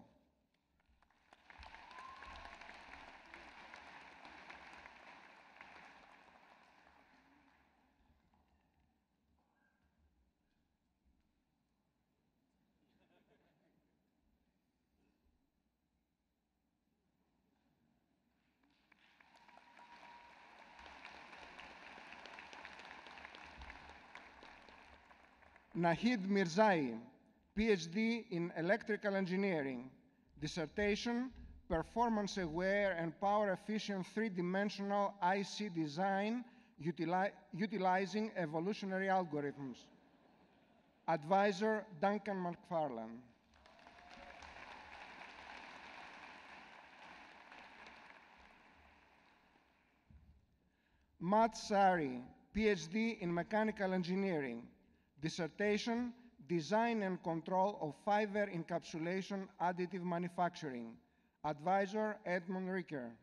[SPEAKER 7] Nahid Mirzai, PhD in Electrical Engineering. Dissertation, Performance-Aware and Power-Efficient Three-Dimensional IC Design Utilizing Evolutionary Algorithms. Advisor, Duncan McFarlane. Matt Sari, PhD in Mechanical Engineering. Dissertation, Design and Control of Fiber Encapsulation Additive Manufacturing. Advisor, Edmund Ricker.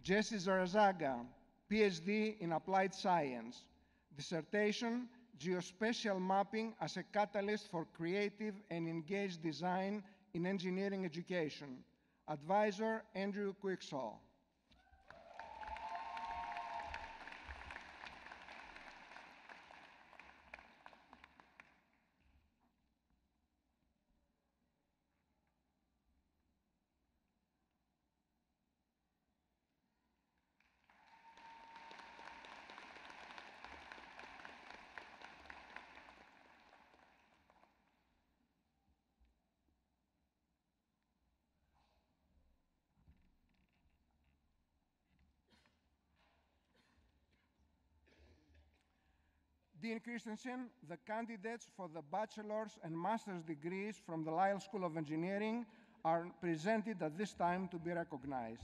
[SPEAKER 7] Jesse Zarazaga, PhD in Applied Science. Dissertation, Geospatial Mapping as a Catalyst for Creative and Engaged Design in Engineering Education. Advisor, Andrew Quicksall. Dean Christensen, the candidates for the bachelor's and master's degrees from the Lyle School of Engineering are presented at this time to be recognized.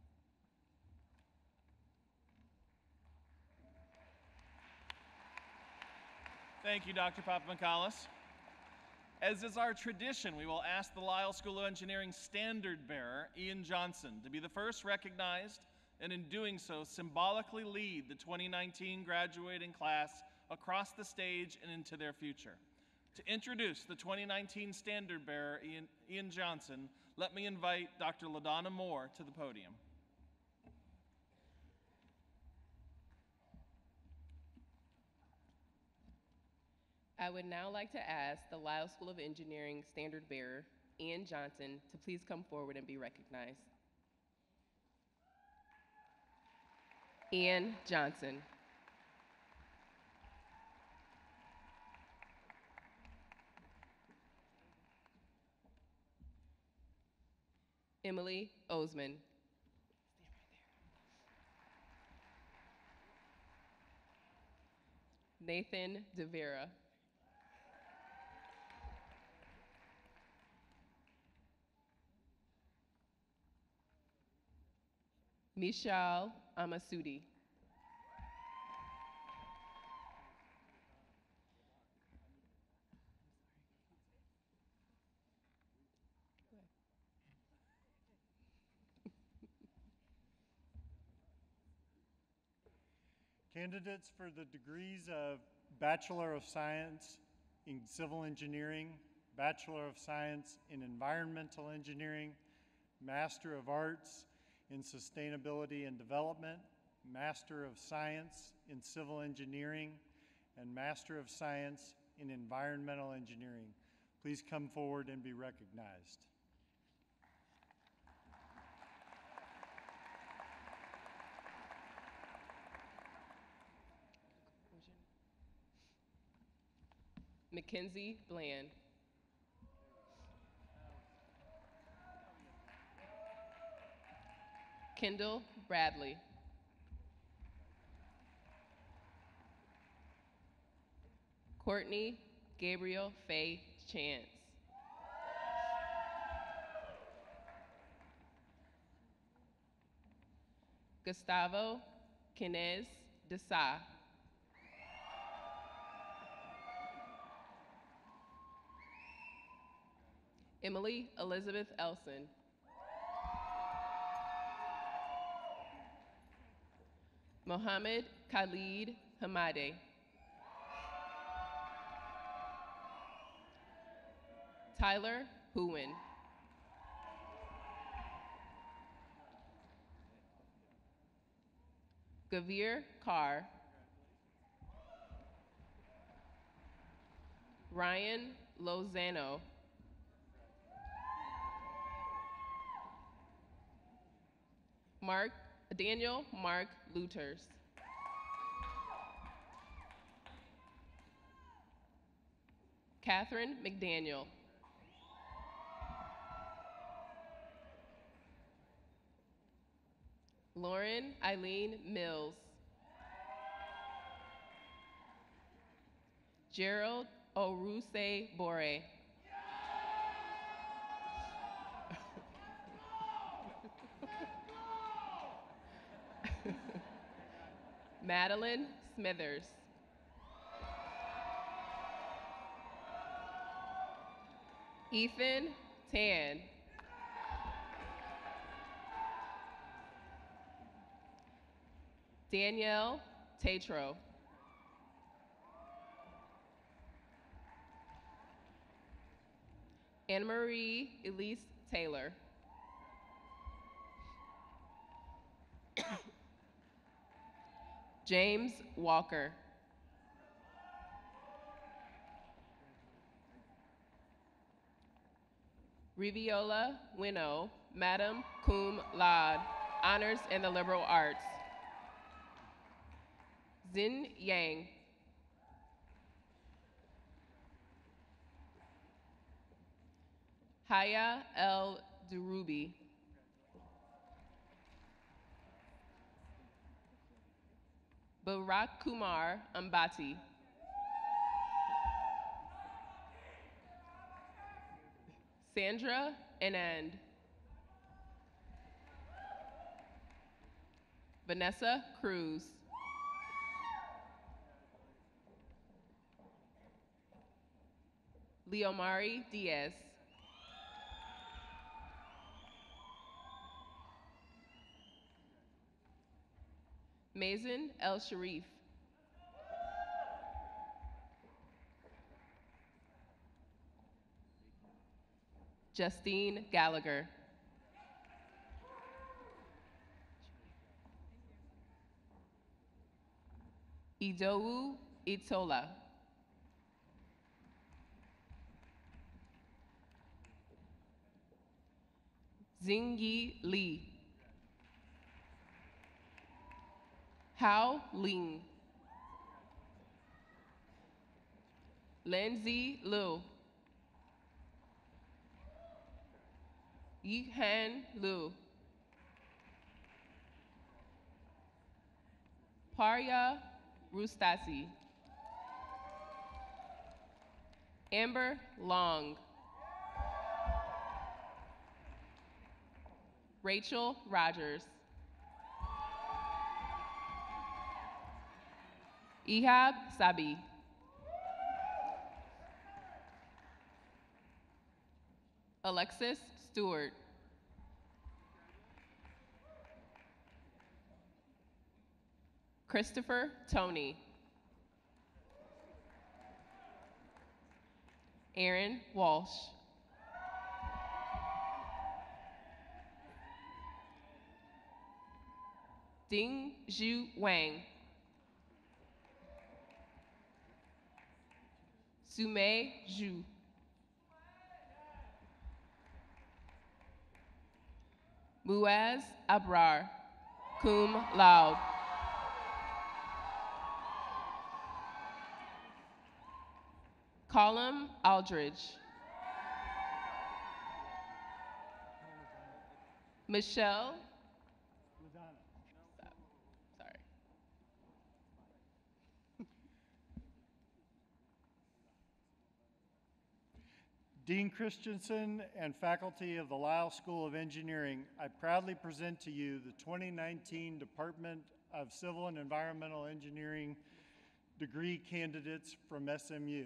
[SPEAKER 1] Thank you, Dr. Papamakhalis. As is our tradition, we will ask the Lyle School of Engineering standard bearer, Ian Johnson, to be the first recognized, and in doing so, symbolically lead the 2019 graduating class across the stage and into their future. To introduce the 2019 standard bearer, Ian Johnson, let me invite Dr. LaDonna Moore to the podium.
[SPEAKER 8] I would now like to ask the Lyle School of Engineering standard bearer, Ian Johnson, to please come forward and be recognized. Ian Johnson. Emily Osman. Nathan DeVera. Michelle Amasudi.
[SPEAKER 9] Candidates for the degrees of Bachelor of Science in Civil Engineering, Bachelor of Science in Environmental Engineering, Master of Arts in Sustainability and Development, Master of Science in Civil Engineering, and Master of Science in Environmental Engineering. Please come forward and be recognized.
[SPEAKER 8] Mackenzie Bland. Kendall Bradley. Courtney Gabriel Faye Chance. Gustavo Kenez Desa. Emily Elizabeth Elson. Mohammed Khalid Hamade. Tyler Huin. Gavir Carr. Ryan Lozano. Daniel Mark Luters. Catherine McDaniel. Lauren Eileen Mills. Gerald Oruse Bore. Madeline Smithers. Ethan Tan. Danielle Tatro. Anna Marie Elise Taylor. James Walker. Riviola Winnow, Madam Cum Laude, Honors in the Liberal Arts. Xin Yang. Haya El Durubi. Barack Kumar Ambati. Sandra Anand. Vanessa Cruz. Leomari Diaz. Mazen El Sharif. Justine Gallagher. Idowu Itola. Xingyi Li. Hao Ling. Lindsay Liu. Yihan Liu. Parya Rustasi. Amber Long. Rachel Rogers. Ihab Sabi. Alexis Stewart. Christopher Tony. Aaron Walsh. Ding Zhu Wang. Sumei Zhu. Muaz Abrar, cum laude. Colum Aldridge. Michelle. Sorry.
[SPEAKER 9] Dean Christensen and faculty of the Lyle School of Engineering, I proudly present to you the 2019 Department of Civil and Environmental Engineering degree candidates from SMU.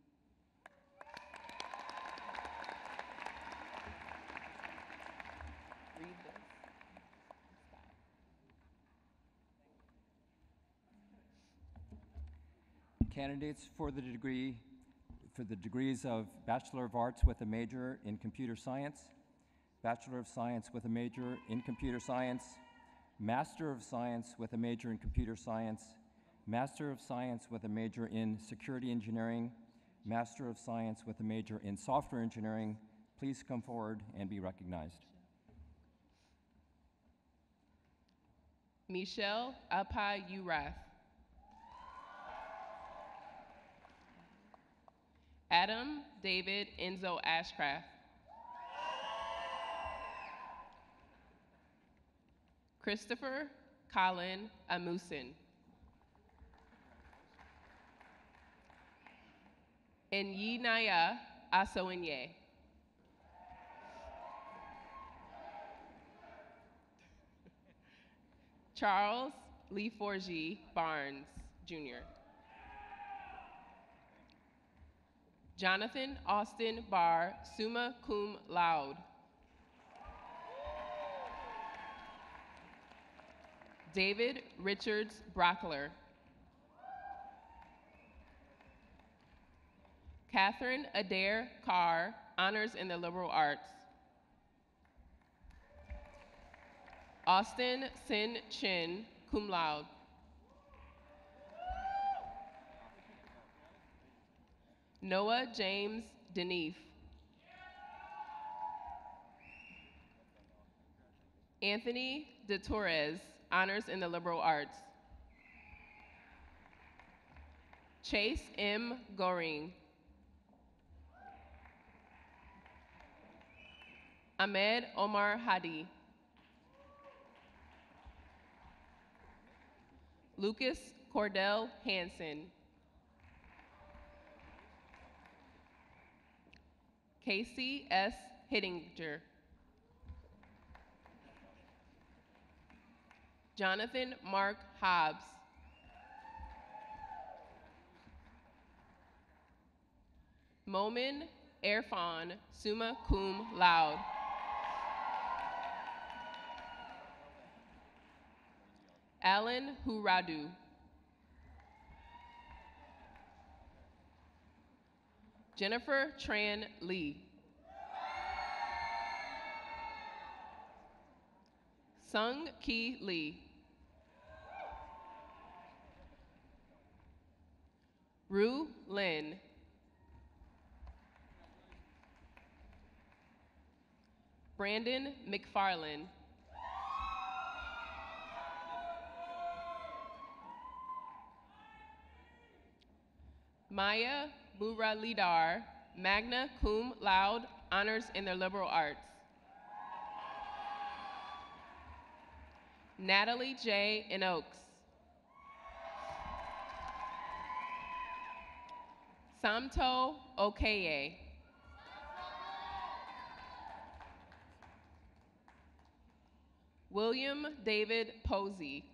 [SPEAKER 10] Candidates for the degrees of Bachelor of Arts with a major in Computer Science, Bachelor of Science with a major in Computer Science, Master of Science with a major in Computer Science, Master of Science with a major in Security Engineering, Master of Science with a major in Software Engineering, please come forward and be recognized.
[SPEAKER 8] Michelle Apayurath. Adam David Enzo Ashcraft. Christopher Colin Amusin. Enyinaya Asoinye. Charles Lee Forgy Barnes, Jr. Jonathan Austin Barr, summa cum laude. David Richards Brockler. Catherine Adair Carr, honors in the liberal arts. Austin Sin Chin, cum laude. Noah James Deneve. Anthony De Torres, honors in the liberal arts. Chase M. Goring. Ahmed Omar Hadi. Lucas Cordell Hansen. Casey S. Hittinger. Jonathan Mark Hobbs. Momin Irfan, summa cum laude. Alan Huradu. Jennifer Tran Lee. Sung Ki Lee. Rue Lin. Brandon McFarlane. Maya Muralidar, magna cum laude, honors in their liberal arts. Natalie J. Oaks. Samto Okeye. William David Posey.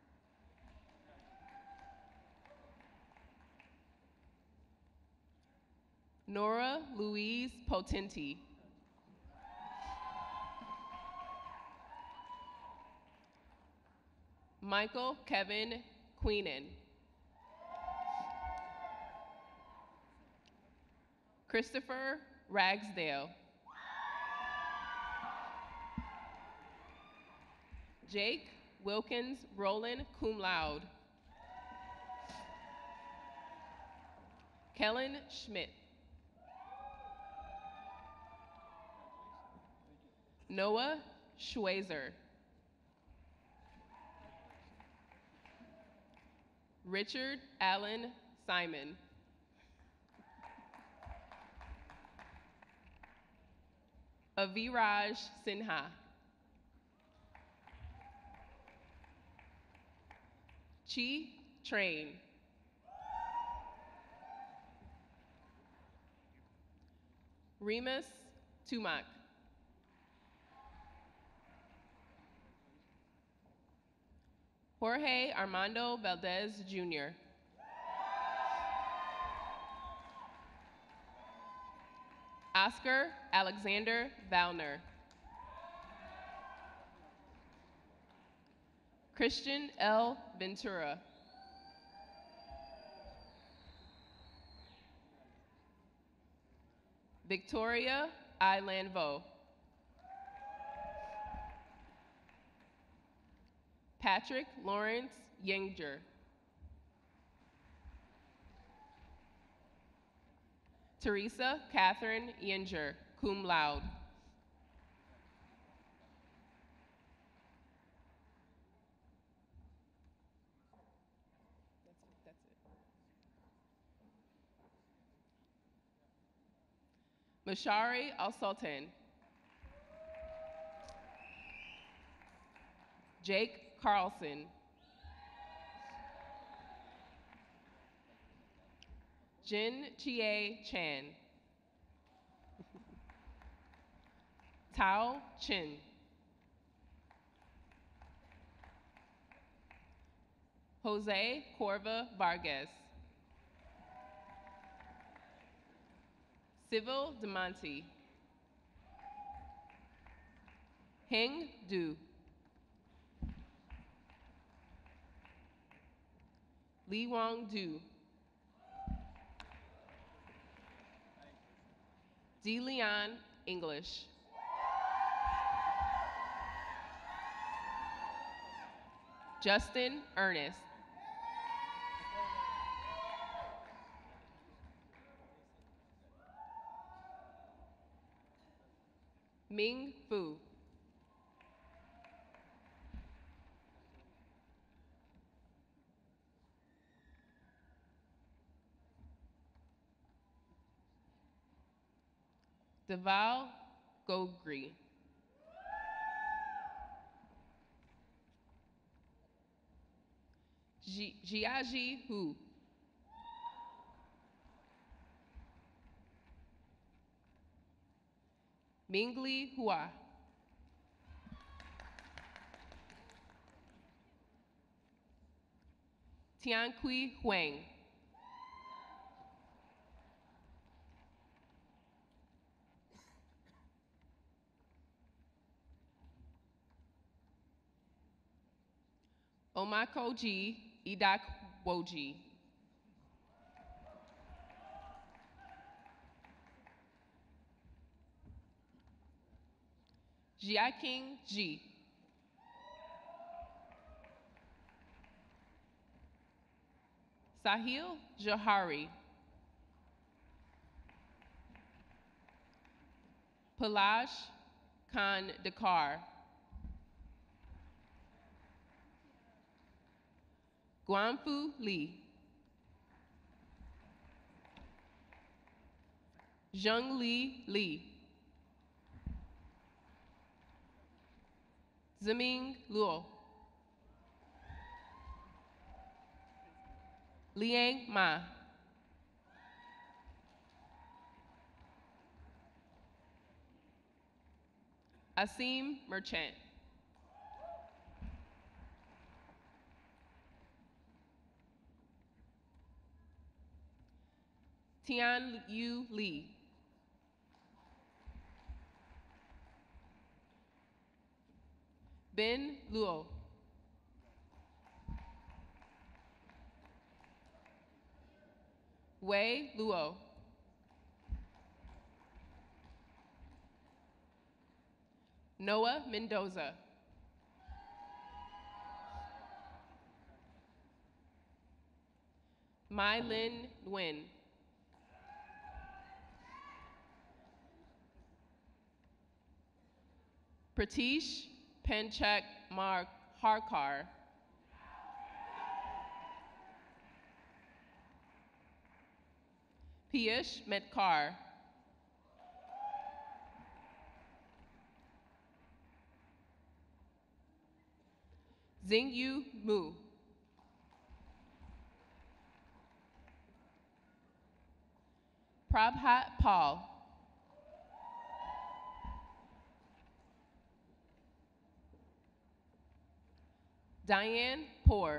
[SPEAKER 8] Nora Louise Potenti. Michael Kevin Queenan. Christopher Ragsdale. Jake Wilkins Roland, cum laude. Kellen Schmidt. Noah Schweizer. Richard Allen Simon. Aviraj Sinha. Chi Train. Remus Tumak. Jorge Armando Valdez, Jr. Oscar Alexander Valner. Christian L. Ventura. Victoria I. Lanvo. Patrick Lawrence Yenger. Teresa Catherine Yenger, cum laude. That's it. Mashari Al-Sultan. Jake Carlson. Jin Chie Chan. Tao Chin. Jose Corva Vargas. Civil DeMonte. Heng Du. Lee Wong Du, D. Leon English, Justin Ernest, Ming Fu, Deval Gogri, Jiaji Hu, Mingli Hua, Tianqi Huang, Omako Ji Idak Woji, Jiaking Ji, Sahil Johari, Palaj Khan Dakar, Guanfu Li, Zhengli Li, Ziming Luo, Liang Ma, Asim Merchant, Tian Yu Li, Ben Luo, Wei Luo, Noah Mendoza, Mai Lin Nguyen, Pratish Penchak Mark Harkar, Piyush Metkar, Xingyu Mu, Prabhat Paul, Diane Poor,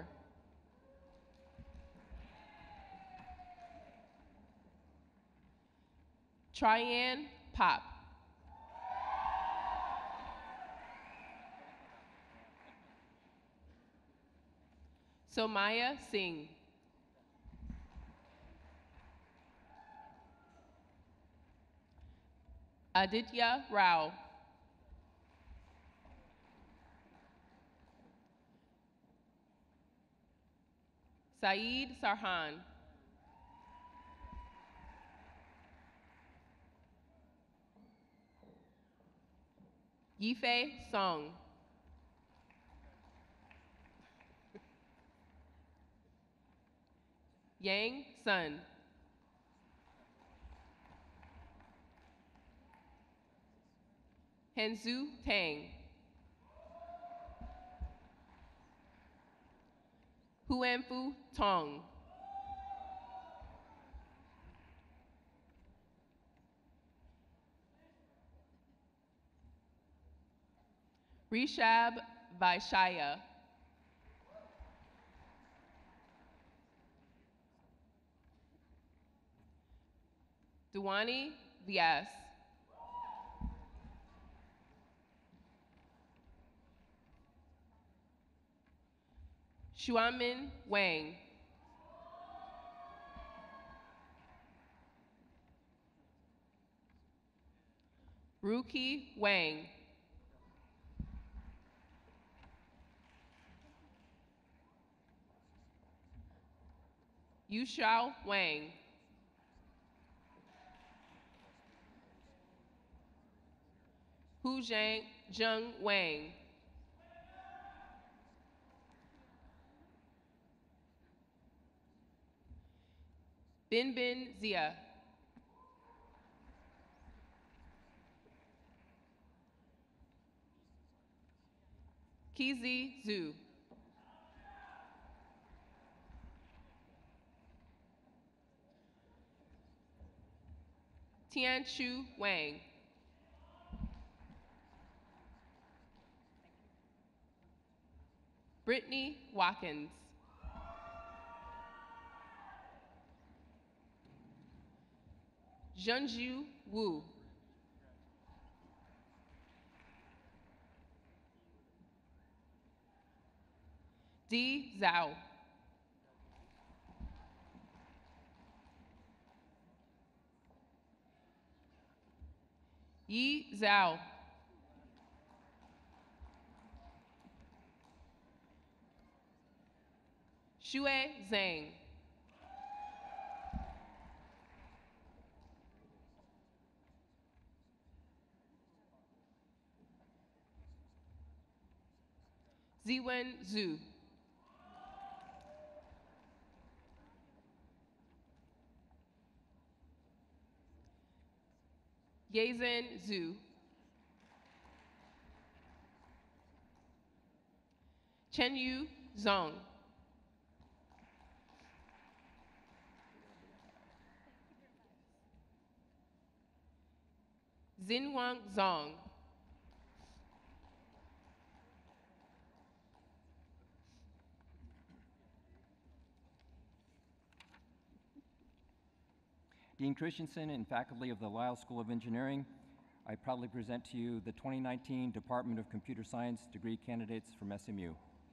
[SPEAKER 8] Tryan Pop, Somaya Singh, Aditya Rao, Saeed Sarhan, Yifei Song, Yang Sun, Henzu Tang, Huanfu Tong, Rishab Vaishaya, Duwani Vyas, Xuanmin Wang, Ruki Wang. Yushao Wang. Hu Zheng Wang. Bin Zia. Kizi Zhu. Tianchu Wang. Brittany Watkins. Zhengju Wu. Di Zhao. Yi Zhao. Xue Zhang. Ziwen Zhu. Yezen Zhu. Chenyu Zhong. Xinhuang Zhong.
[SPEAKER 10] Dean Christensen and faculty of the Lyle School of Engineering, I proudly present to you the 2019 Department of Computer Science degree candidates from SMU.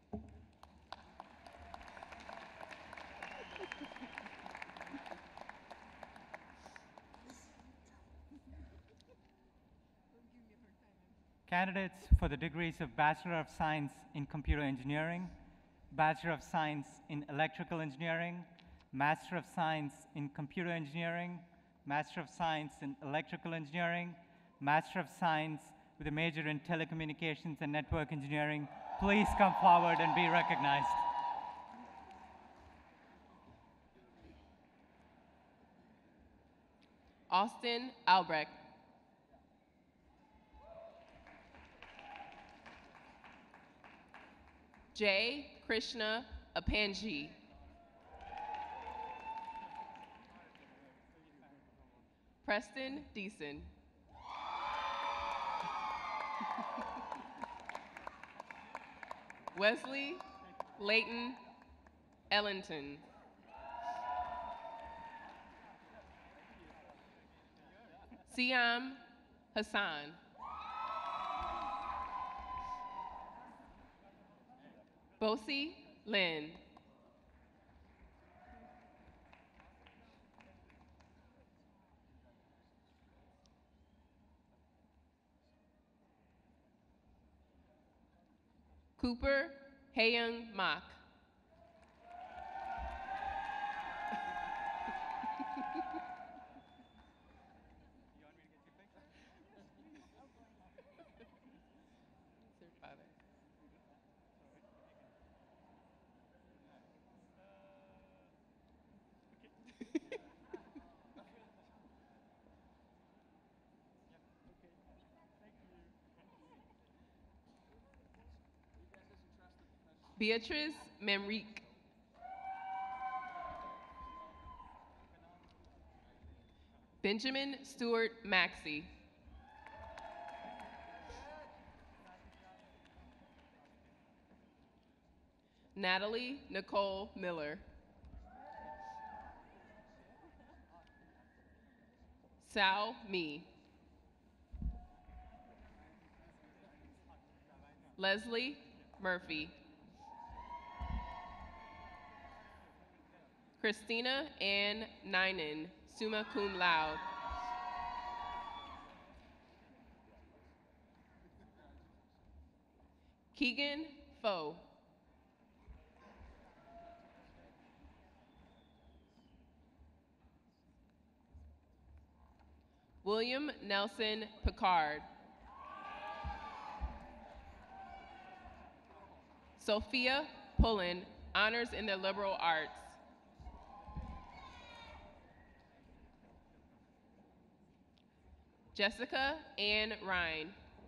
[SPEAKER 11] Candidates for the degrees of Bachelor of Science in Computer Engineering, Bachelor of Science in Electrical Engineering, Master of Science in Computer Engineering, Master of Science in Electrical Engineering, Master of Science with a major in Telecommunications and Network Engineering, please come forward and be recognized.
[SPEAKER 8] Austin Albrecht. J. Krishna Apanji. Preston Deason. Wesley Layton Ellington. Siam Hassan. Bosi Lin. Cooper Hayoung Mak. Beatrice Memrique. Benjamin Stewart Maxey. Natalie Nicole Miller. Sao Mi. Leslie Murphy. Christina Ann Ninen, summa cum laude. Keegan Foe. William Nelson Picard. Sophia Pullen, honors in the liberal arts. Jessica Ann Ryan.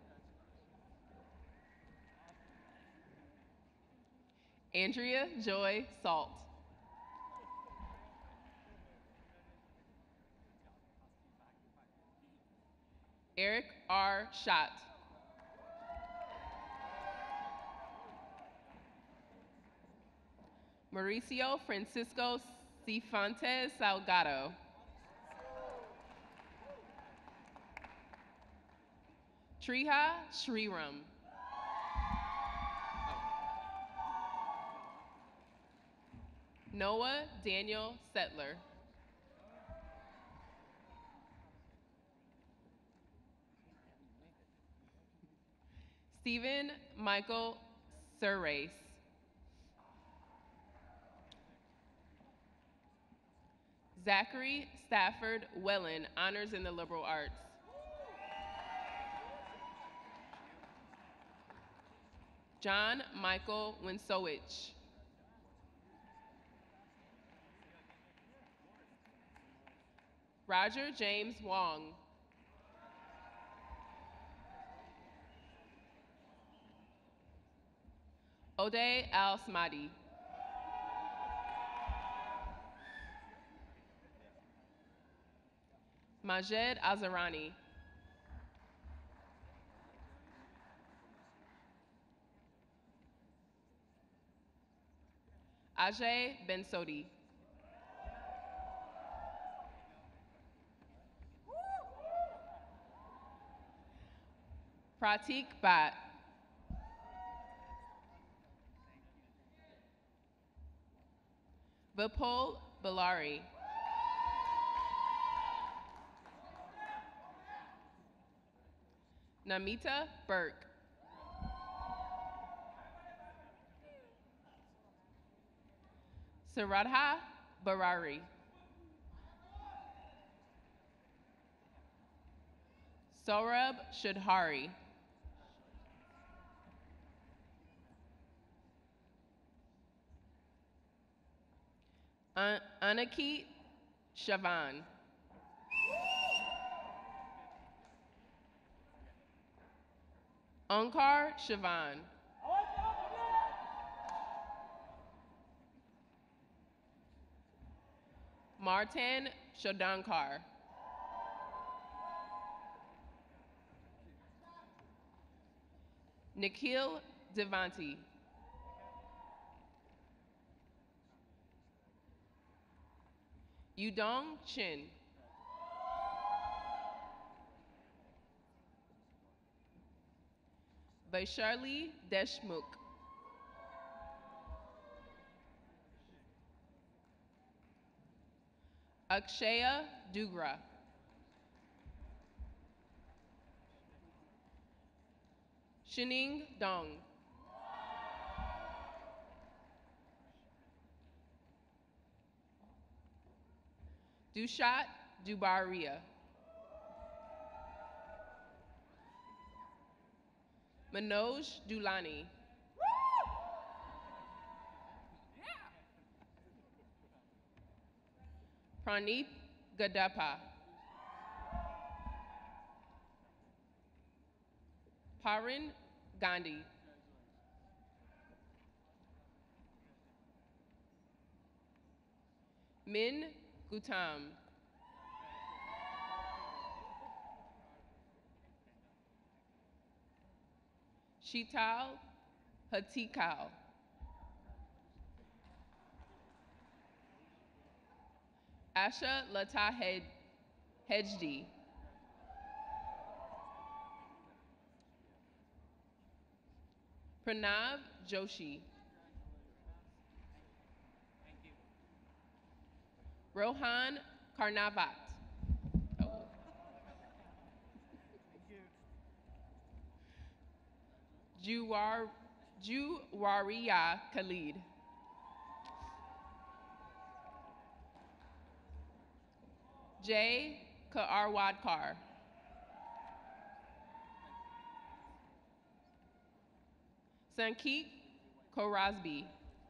[SPEAKER 8] Andrea Joy Salt. Eric R. Schott. Mauricio Francisco Cifuentes Salgado. Triha Sriram. Noah Daniel Settler. Stephen Michael Surrace. Zachary Stafford Wellen, honors in the liberal arts. John Michael Winsowich. Roger James Wong. Ode Al Smadi. Majed Azarani. Ajay Bensodi. Pratik Bhatt. Vipul Bellari. Namita Burke. Saradha Barari. Saurabh Shadhari. Anakit Shavan. Onkar Shavan. Martin Shodankar. Nikhil Devanti. Yudong Chin. Vaishali Deshmukh. Akshaya Dugra. Shining Dong. Dushat Dubaria. Manoj Dulani. Praneeth Gadapa. Parin Gandhi. Min Gautam. Sheetal Hatikal. Asha Lata Hejdi. Pranav Joshi. Rohan Karnavat. Juwariya Khalid. Jay Kaarwadkar. Sankeet Korosby.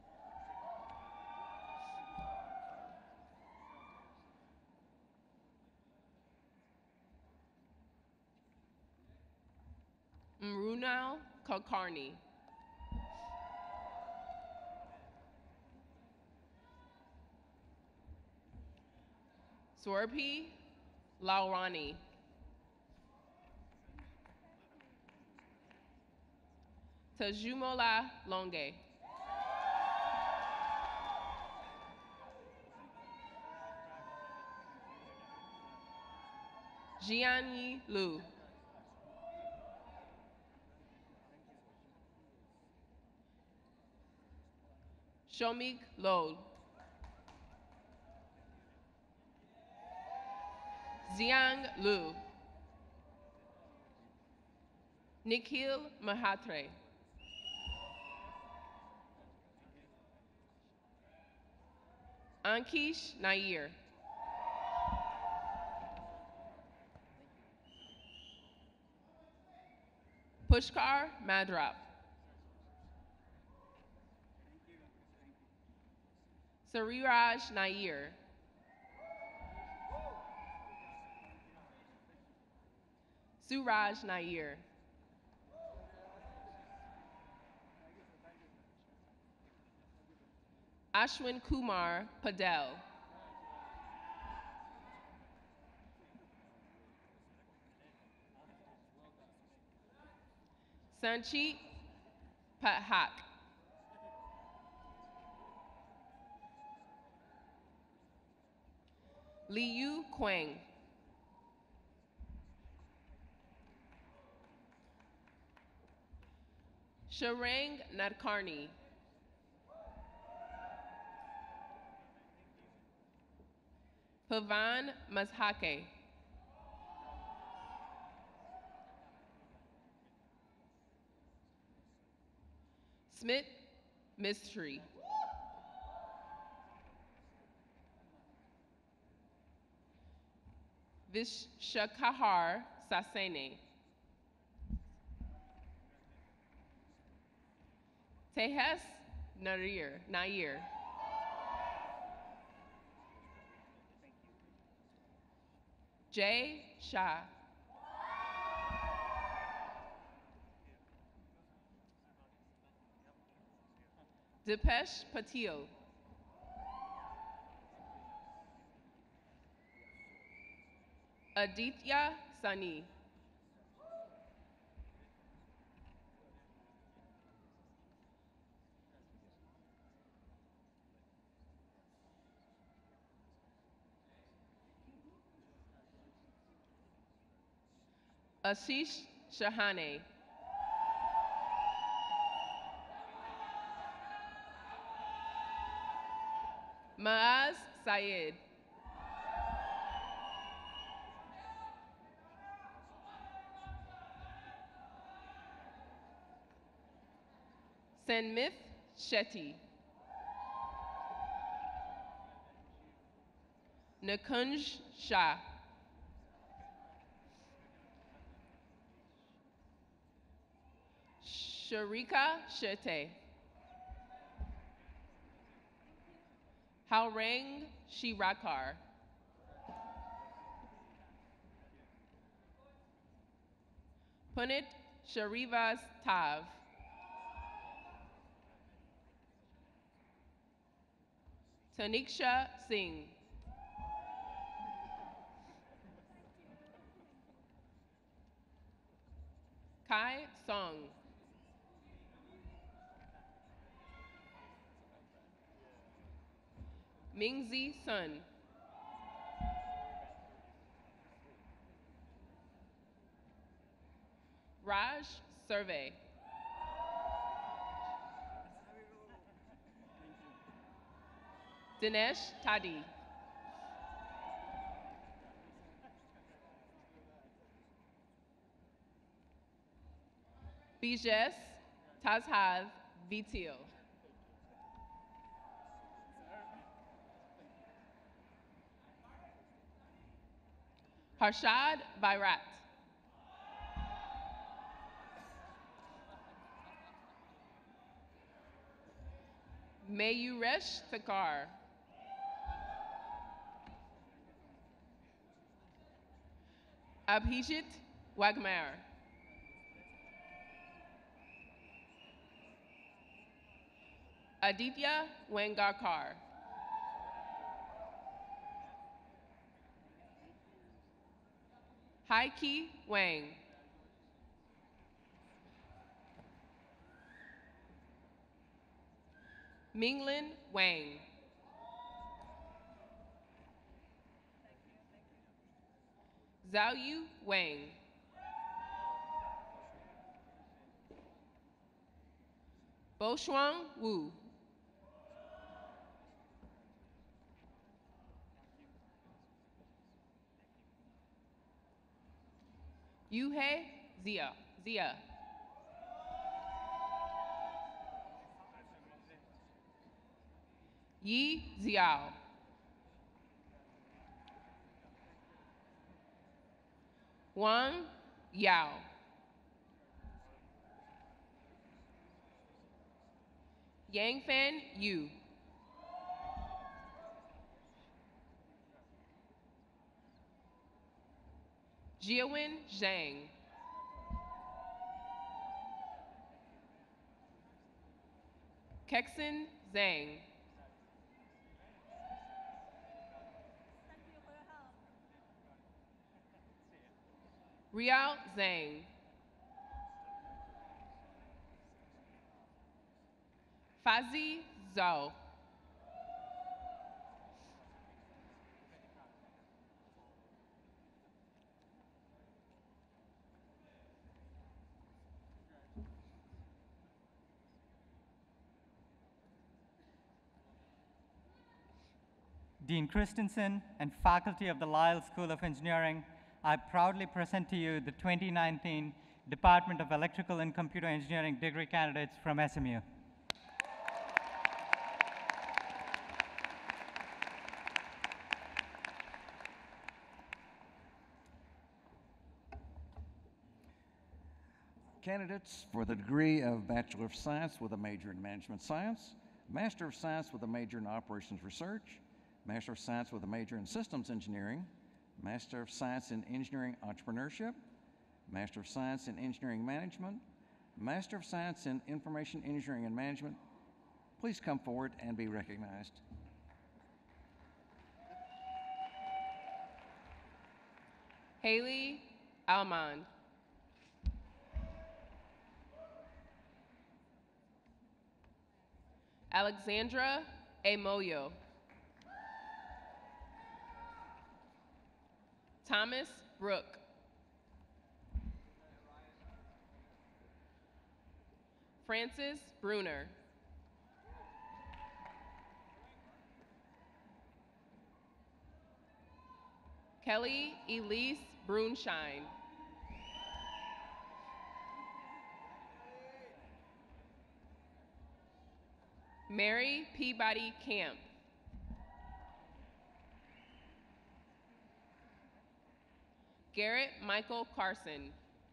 [SPEAKER 8] Mrunal Kulkarni. Swarpi Laurani. Tajumola Longe. Jianyi Lu. Shomik Lol. Xiang Lu. Nikhil Mahatre. Ankish Nair. Pushkar Madrop. Sariraj Nair. Suraj Nair. Ashwin Kumar Padel. Sanchit Pathak. Liu Quang. Sharang Nadkarni. Pavan Mazhake. Smith Mistry. Vishakahar Sasene. Tehes Nair. Jay Shah. Dipesh Patil. Aditya Sani. Ashish Shahane. Maaz Syed. Sanmith Shetty. Nakunj Shah. Sharika Shete. Haurang Shirakar. Punit Sharivas Tav. Taniksha Singh. Kai Song. Mingzi Sun. Raj Survey. Dinesh Tadi. Bijes Tazhav Vitil. Harshad Virat. Mayuresh Thakar. Abhijit Wagmar. Aditya Wengarkar. Haiki Wang. Minglin Wang. Zhaoyu Wang. Boshuang Wu. Yuhei Zia. Yi Ziao. Wang Yao. Yangfan Yu. Jiawin Zhang. Kexin Zhang. Riao Zhang. Fazi Zhao.
[SPEAKER 11] Dean Christensen and faculty of the Lyle School of Engineering, I proudly present to you the 2019 Department of Electrical and Computer Engineering degree candidates from SMU.
[SPEAKER 12] Candidates for the degree of Bachelor of Science with a major in Management Science, Master of Science with a major in Operations Research, Master of Science with a major in Systems Engineering, Master of Science in Engineering Entrepreneurship, Master of Science in Engineering Management, Master of Science in Information Engineering and Management. Please come forward and be recognized.
[SPEAKER 8] Haley Almond. Alexandra Amoyo. Thomas Brooke. Francis Bruner. Kelly Elise Brunshine. Mary Peabody Camp. Garrett Michael Carson.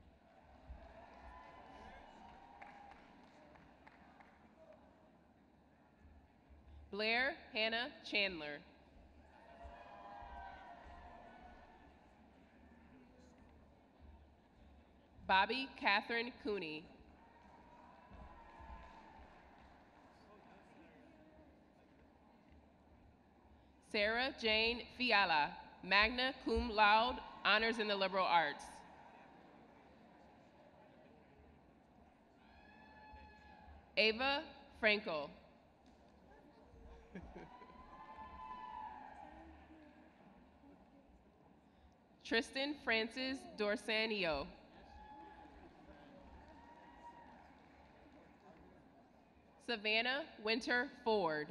[SPEAKER 8] Blair Hannah Chandler. Bobby Catherine Cooney. Sarah Jane Fiala, magna cum laude, honors in the liberal arts. Ava Frankel. Tristan Francis Dorsanio. Savannah Winter Ford.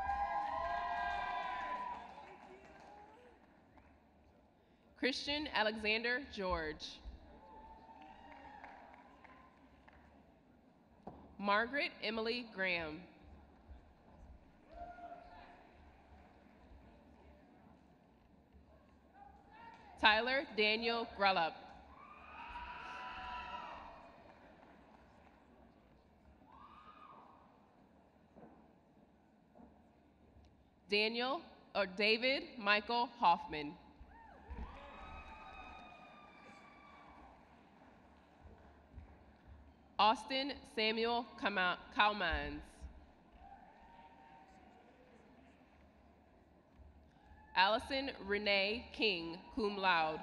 [SPEAKER 8] Christian Alexander George. Margaret Emily Graham. Tyler Daniel Grellup. David Michael Hoffman. Austin Samuel Kalmans. Allison Renee King, cum laude.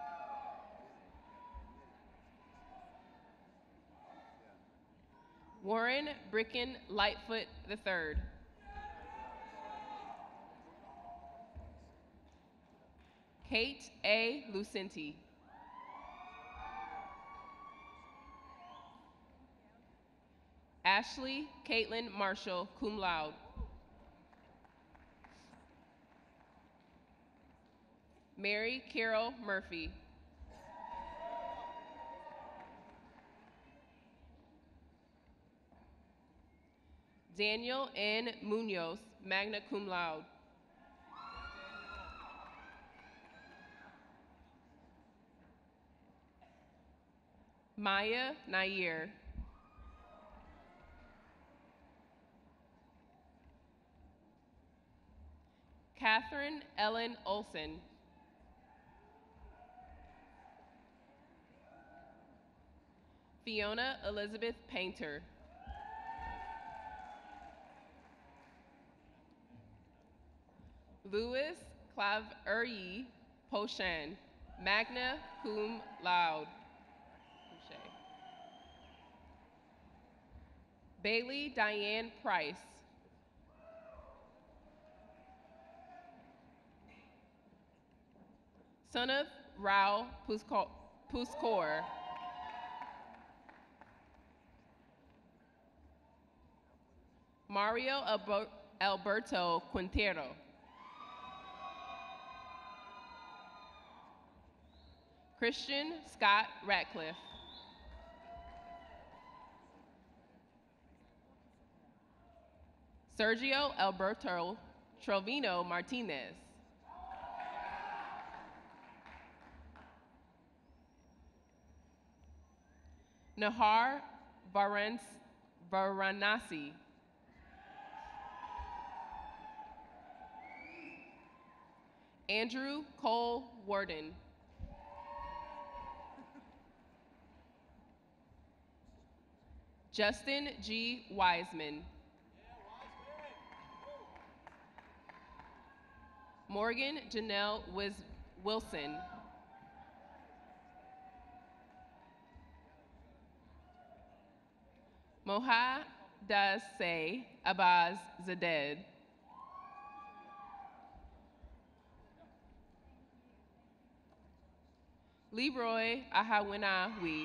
[SPEAKER 8] Warren Bricken Lightfoot III. Kate A. Lucenti. Ashley Caitlin Marshall, cum laude. Mary Carol Murphy. Daniel N. Munoz, magna cum laude. Maya Nair. Catherine Ellen Olson. Fiona Elizabeth Painter. Louis Claverye Pochan, magna cum laude. Bailey Diane Price. Son of Rao Puskor. Mario Alberto Quintero. Christian Scott Ratcliffe. Sergio Alberto Trovino Martinez. Nahar Varanasi. Andrew Cole Warden. Justin G. Wiseman. Morgan Janelle Wilson. Moha Dase Abaz Zaded. Leroy Ahawinawi.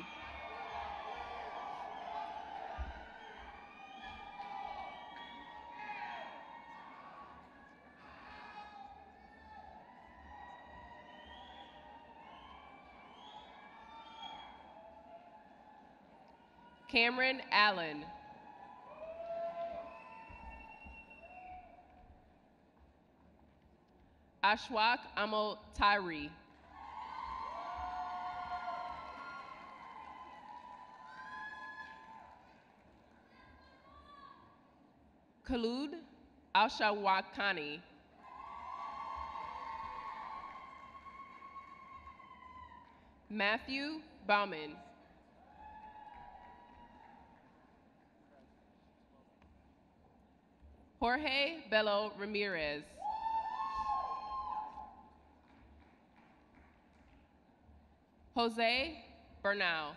[SPEAKER 8] Cameron Allen. Ashwak Amotari. Khalud Alshawakani. Matthew Bauman. Jorge Bello Ramirez. Jose Bernal.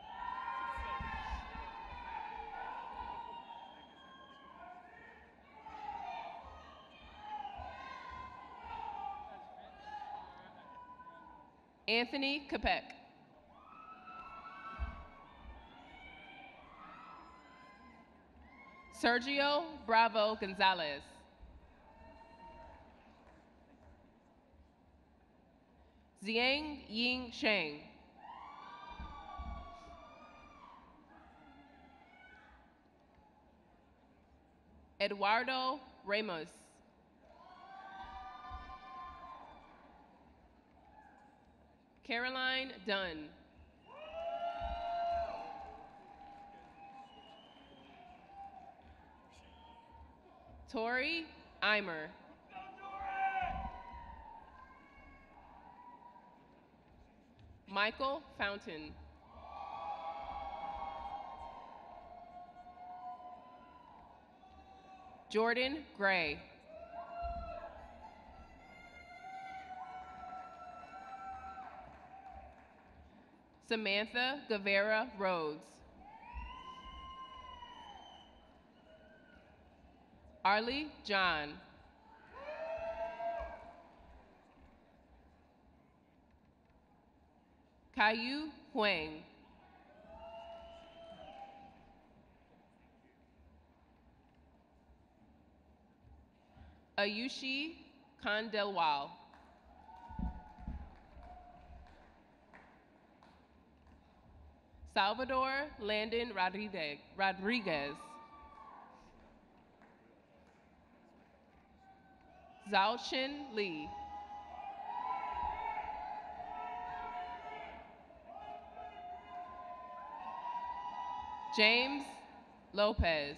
[SPEAKER 8] Anthony Capek. Sergio Bravo Gonzalez. Ziang Ying Sheng. Eduardo Ramos. Caroline Dunn. Tori Eimer. Michael Fountain. Jordan Gray. Samantha DeVera Rhodes. Arlie John. Caillou Huang. Ayushi Kandelwal. Salvador Landon Rodriguez. Zhaochen Li. James Lopez.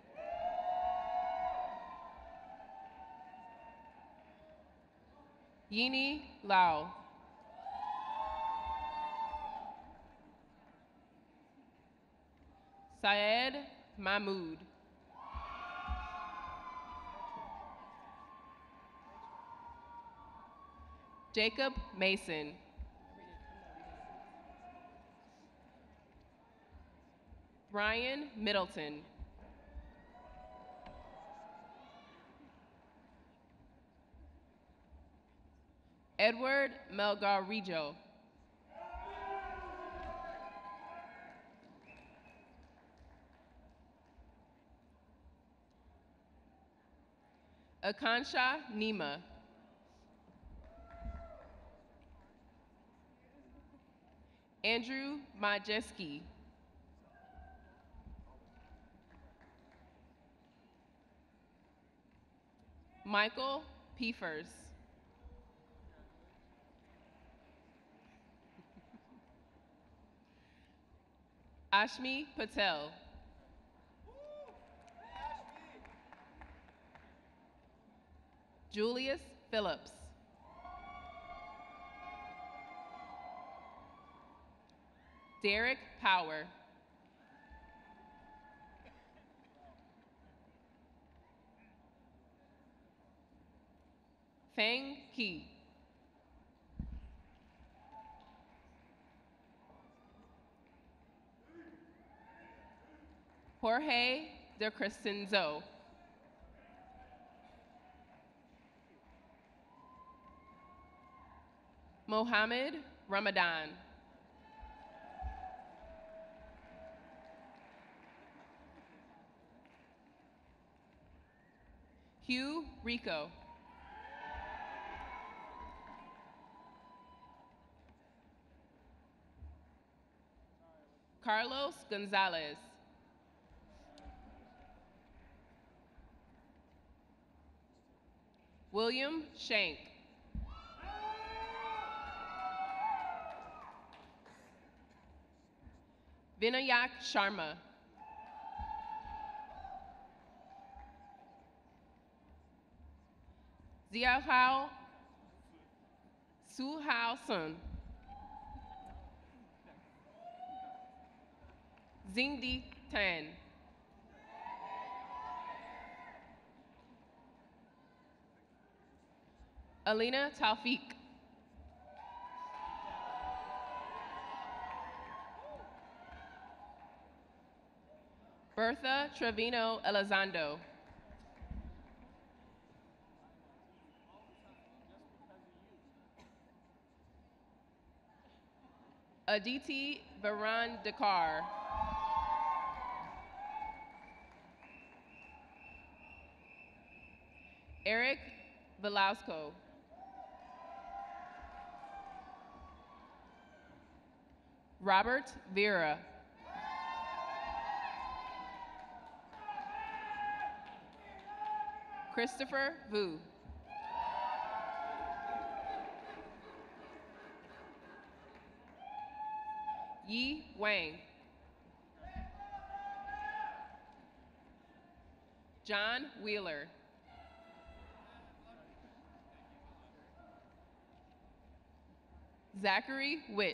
[SPEAKER 8] Yini Lau. Syed Mahmood. Jacob Mason. Brian Middleton. Edward Melgarijo. Akansha Nima. Andrew Majeski. Michael Piefers. Ashmi Patel. Julius Phillips. Derek Power. Feng He. Jorge de Crescenzo. Mohammed Ramadan. Hugh Rico. Carlos Gonzalez. William Shank. Vinayak Sharma. Ziahao Suhao Sun. Zingdi Tan. Alina Taufik. Bertha Trevino Elizondo. Aditi Varan Dakar. Eric Velasco. Robert Vera. Christopher Vu. Yi Wang. John Wheeler. Zachary Witt.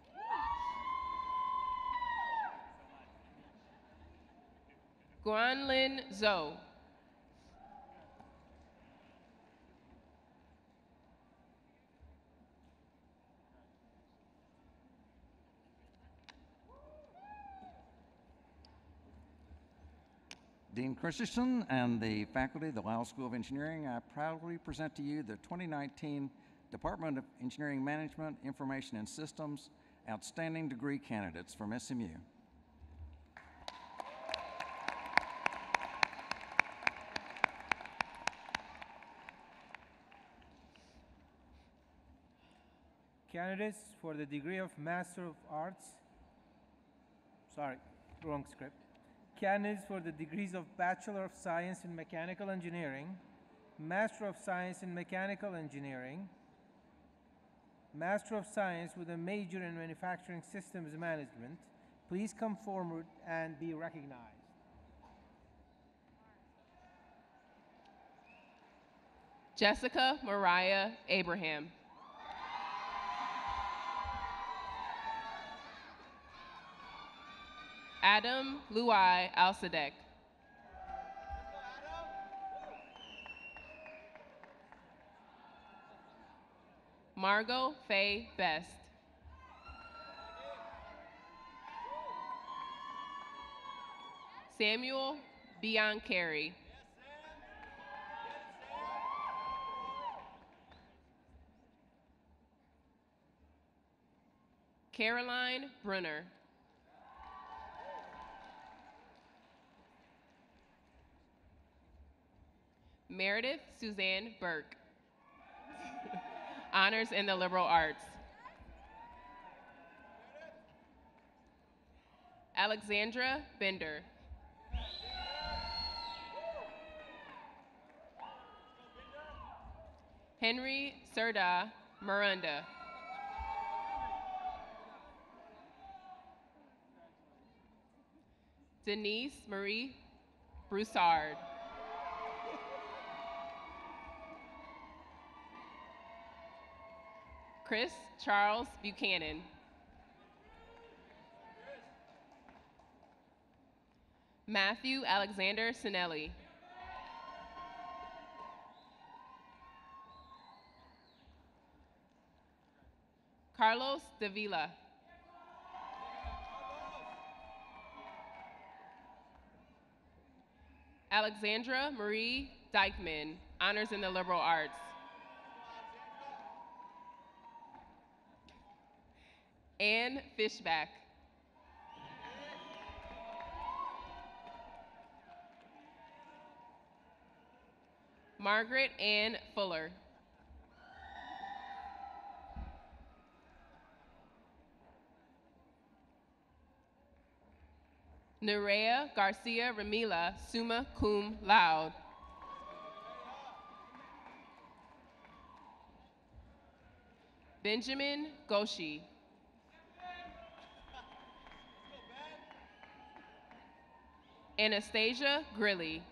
[SPEAKER 8] Guanlin Zhou.
[SPEAKER 12] Dean Christensen and the faculty of the Lyle School of Engineering, I proudly present to you the 2019 Department of Engineering Management, Information and Systems Outstanding Degree Candidates from SMU.
[SPEAKER 13] Candidates for the degree of Master of Arts, sorry, wrong script. Candidates for the degrees of Bachelor of Science in Mechanical Engineering, Master of Science in Mechanical Engineering, Master of Science with a major in Manufacturing Systems Management, please come forward and be recognized.
[SPEAKER 8] Jessica Mariah Abraham. Adam Luai Al-Sadek. Margot Faye Best. Samuel Biancarri. Caroline Brunner. Meredith Suzanne Burke. Honors in the liberal arts. Alexandra Bender. Henry Serda Miranda. Denise Marie Broussard. Chris Charles Buchanan. Matthew Alexander Sinelli. Carlos Davila. Alexandra Marie Dykeman, honors in the liberal arts. Anne Fishback. Margaret Ann Fuller. Nerea Garcia Ramila, summa cum laude. Benjamin Goshi. Anastasia Grilly.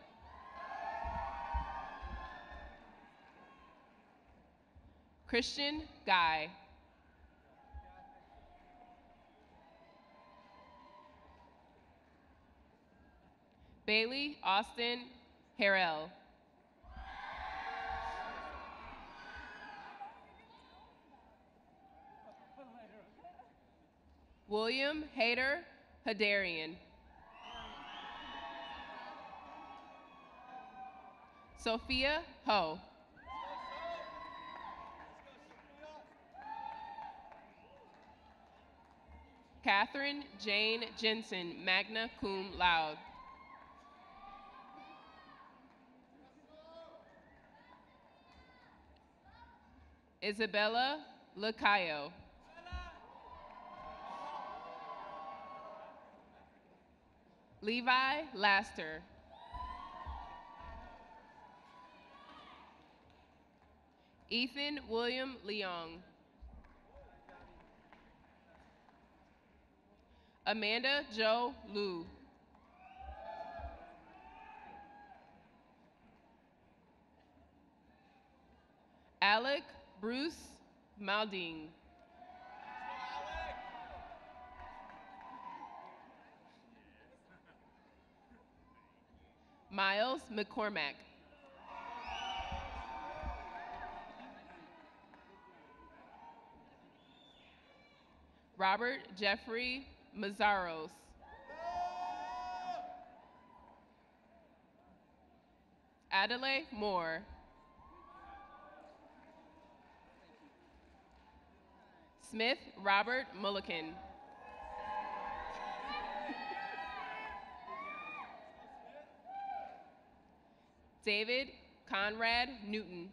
[SPEAKER 8] Christian Guy. Bailey Austin Harrell. William Hader Hadarian. Sophia Ho. Catherine Jane Jensen, magna cum laude. Isabella Lacayo. Levi Laster. Ethan William Leong. Amanda Jo Liu. Alec Bruce Malding. Miles McCormack. Robert Jeffrey Mazzaros. Adelaide Moore. Smith Robert Mulliken. David Conrad Newton.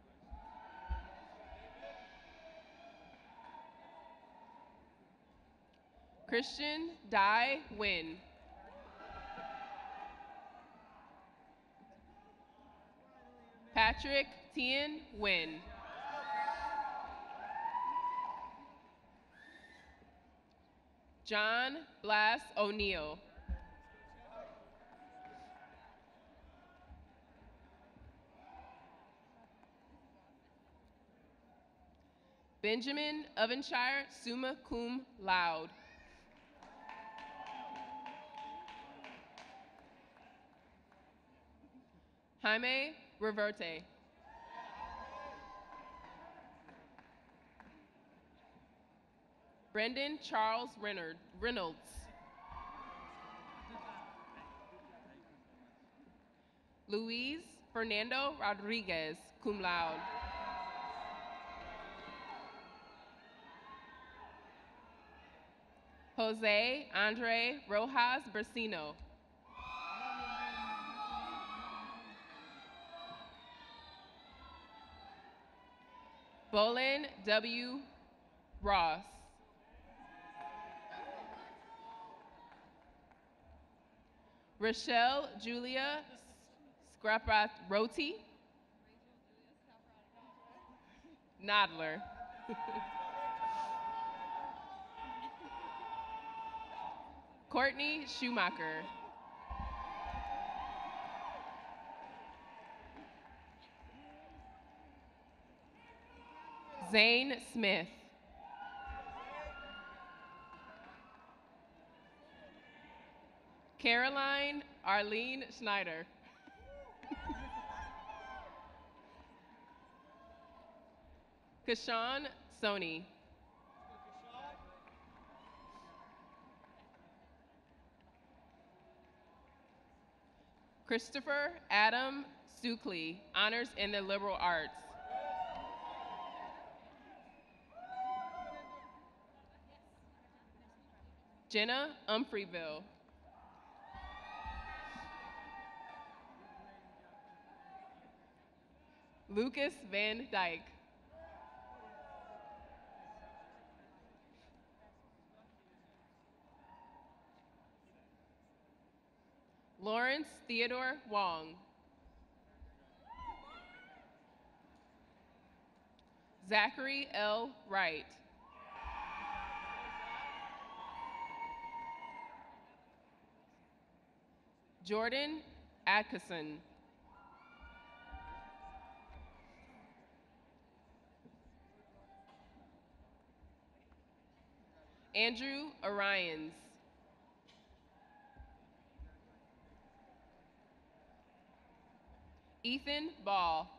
[SPEAKER 8] Christian Dai Nguyen. Patrick Tien Nguyen. John Blas O'Neill. Benjamin Ovenshire, summa cum laude. Jaime Reverte. Brendan Charles Reynolds. Luis Fernando Rodriguez, cum laude. Jose Andre Rojas Bersino. Bolin W. Ross. Rochelle Julia Scraparoti. Nodler. Courtney Schumacher. Zane Smith. Caroline Arlene Schneider. Kashawn Sony. Christopher Adam Stukely, honors in the liberal arts. Jenna Umfreyville. Lucas Van Dyke. Lawrence Theodore Wong. Zachary L. Wright. Jordan Atkinson. Andrew Orions. Ethan Ball.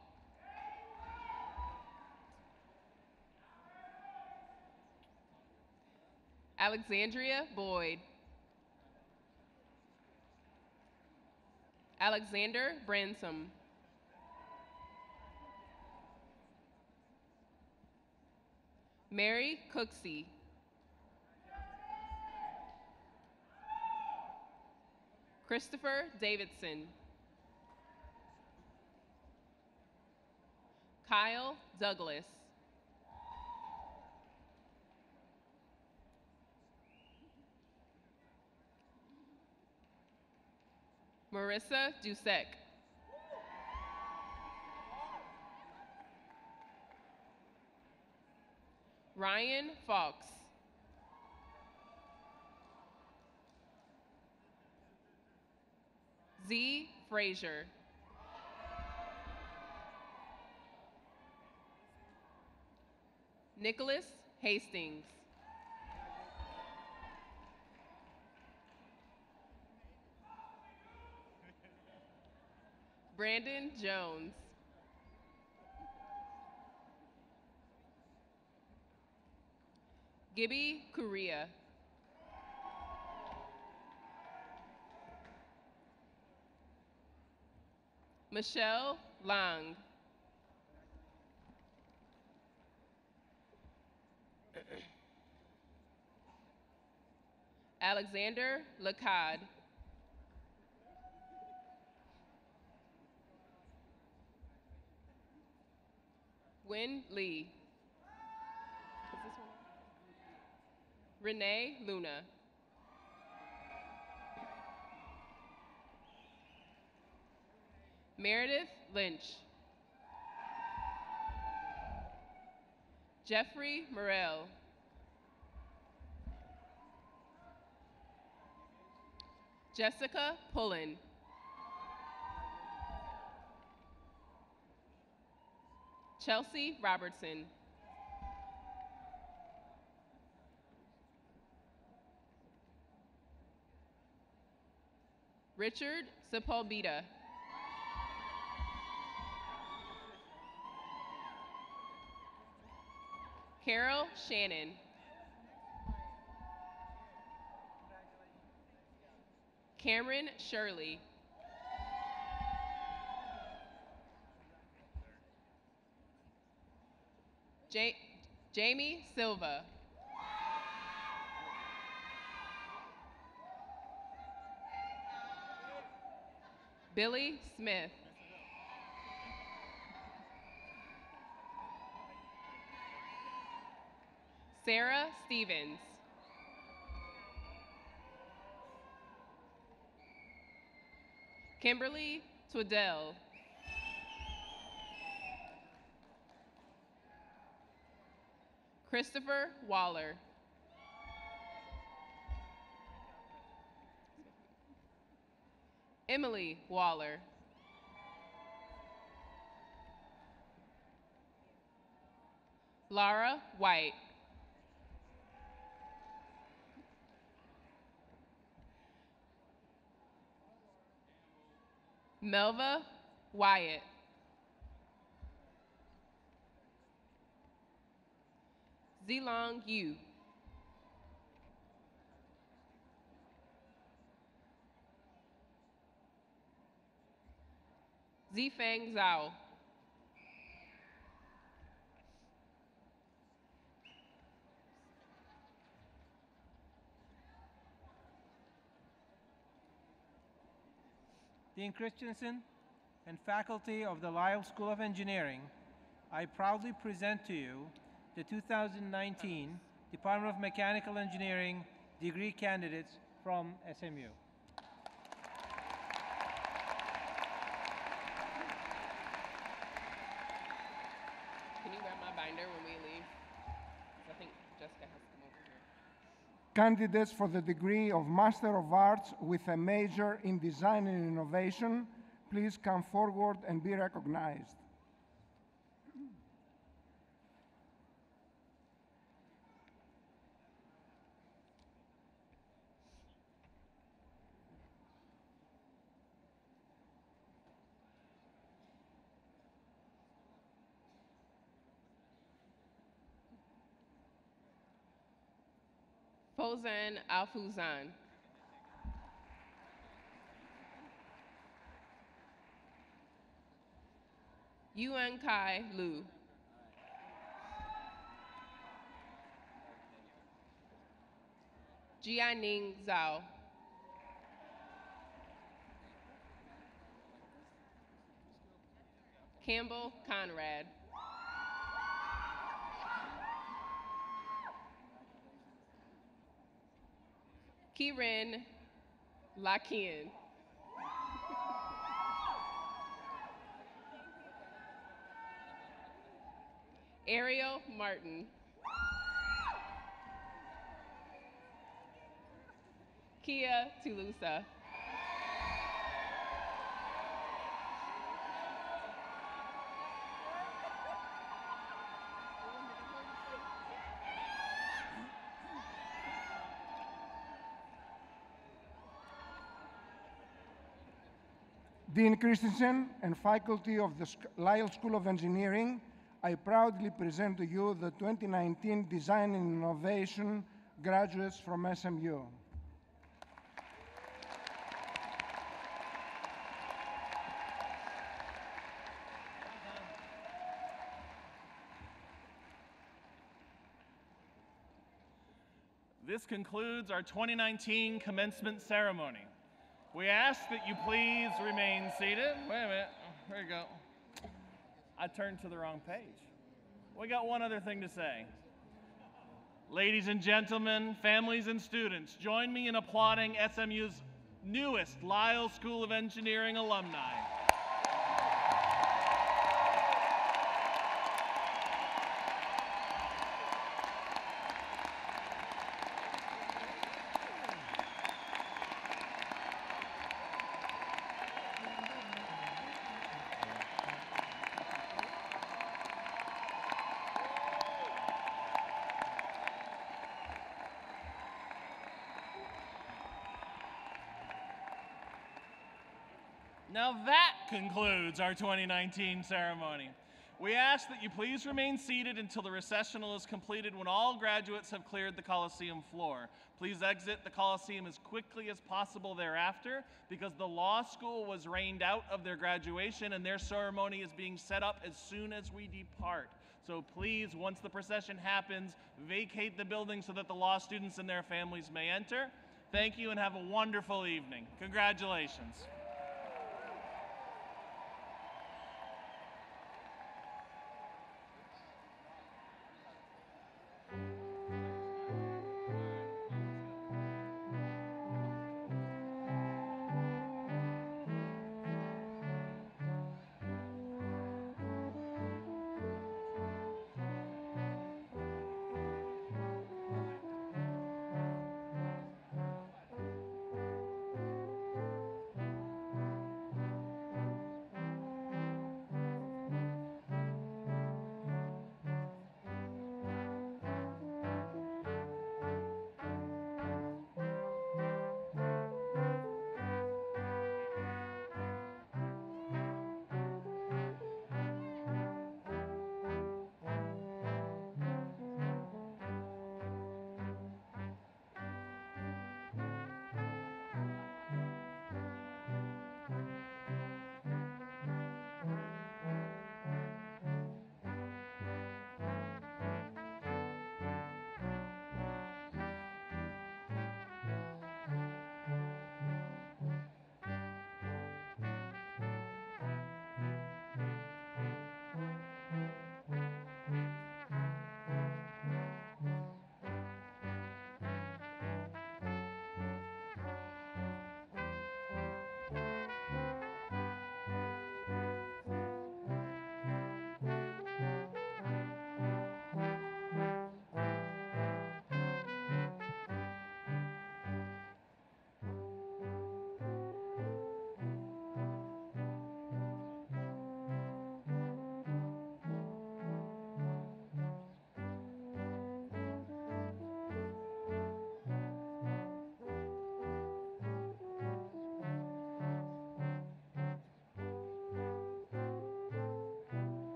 [SPEAKER 8] Alexandria Boyd. Alexander Bransom. Mary Cooksey. Christopher Davidson. Kyle Douglas. Marissa Dusek. Ryan Fox. Z. Frazier. Nicholas Hastings. Brandon Jones. Gibby Correa. Michelle Lang. Alexander Lacad. Win Lee. Is this one? Renee Luna. Meredith Lynch. Jeffrey Morel. Jessica Pullen. Chelsea Robertson. Richard Sepulveda. Carol Shannon. Cameron Shirley. Jamie Silva. Billy Smith. Sarah Stevens. Kimberly Twaddell. Christopher Waller. Emily Waller. Lara White. Melva Wyatt. Zilong Yu. Zifeng Zhao.
[SPEAKER 13] Dean Christensen and faculty of the Lyle School of Engineering, I proudly present to you the 2019 Department of Mechanical Engineering degree candidates from SMU.
[SPEAKER 8] Can you grab my binder when we leave? 'Cause I think Jessica has to come over here.
[SPEAKER 7] Candidates for the degree of Master of Arts with a major in Design and Innovation, please come forward and be recognized.
[SPEAKER 8] Fozan Alfuzan. Yuan Kai Lu. Jianing Zhao. Campbell Conrad. Kirin Lakian. Ariel Martin. Kia Tulusa.
[SPEAKER 7] Dean Christensen and faculty of the Lyle School of Engineering, I proudly present to you the 2019 Design and Innovation graduates from SMU.
[SPEAKER 1] This concludes our 2019 commencement ceremony. We ask that you please remain seated. Wait a minute, there you go. I turned to the wrong page. We got one other thing to say. Ladies and gentlemen, families and students, join me in applauding SMU's newest Lyle School of Engineering alumni. Now that concludes our 2019 ceremony. We ask that you please remain seated until the recessional is completed when all graduates have cleared the Coliseum floor. Please exit the Coliseum as quickly as possible thereafter because the law school was rained out of their graduation and their ceremony is being set up as soon as we depart. So please, once the procession happens, vacate the building so that the law students and their families may enter. Thank you and have a wonderful evening. Congratulations.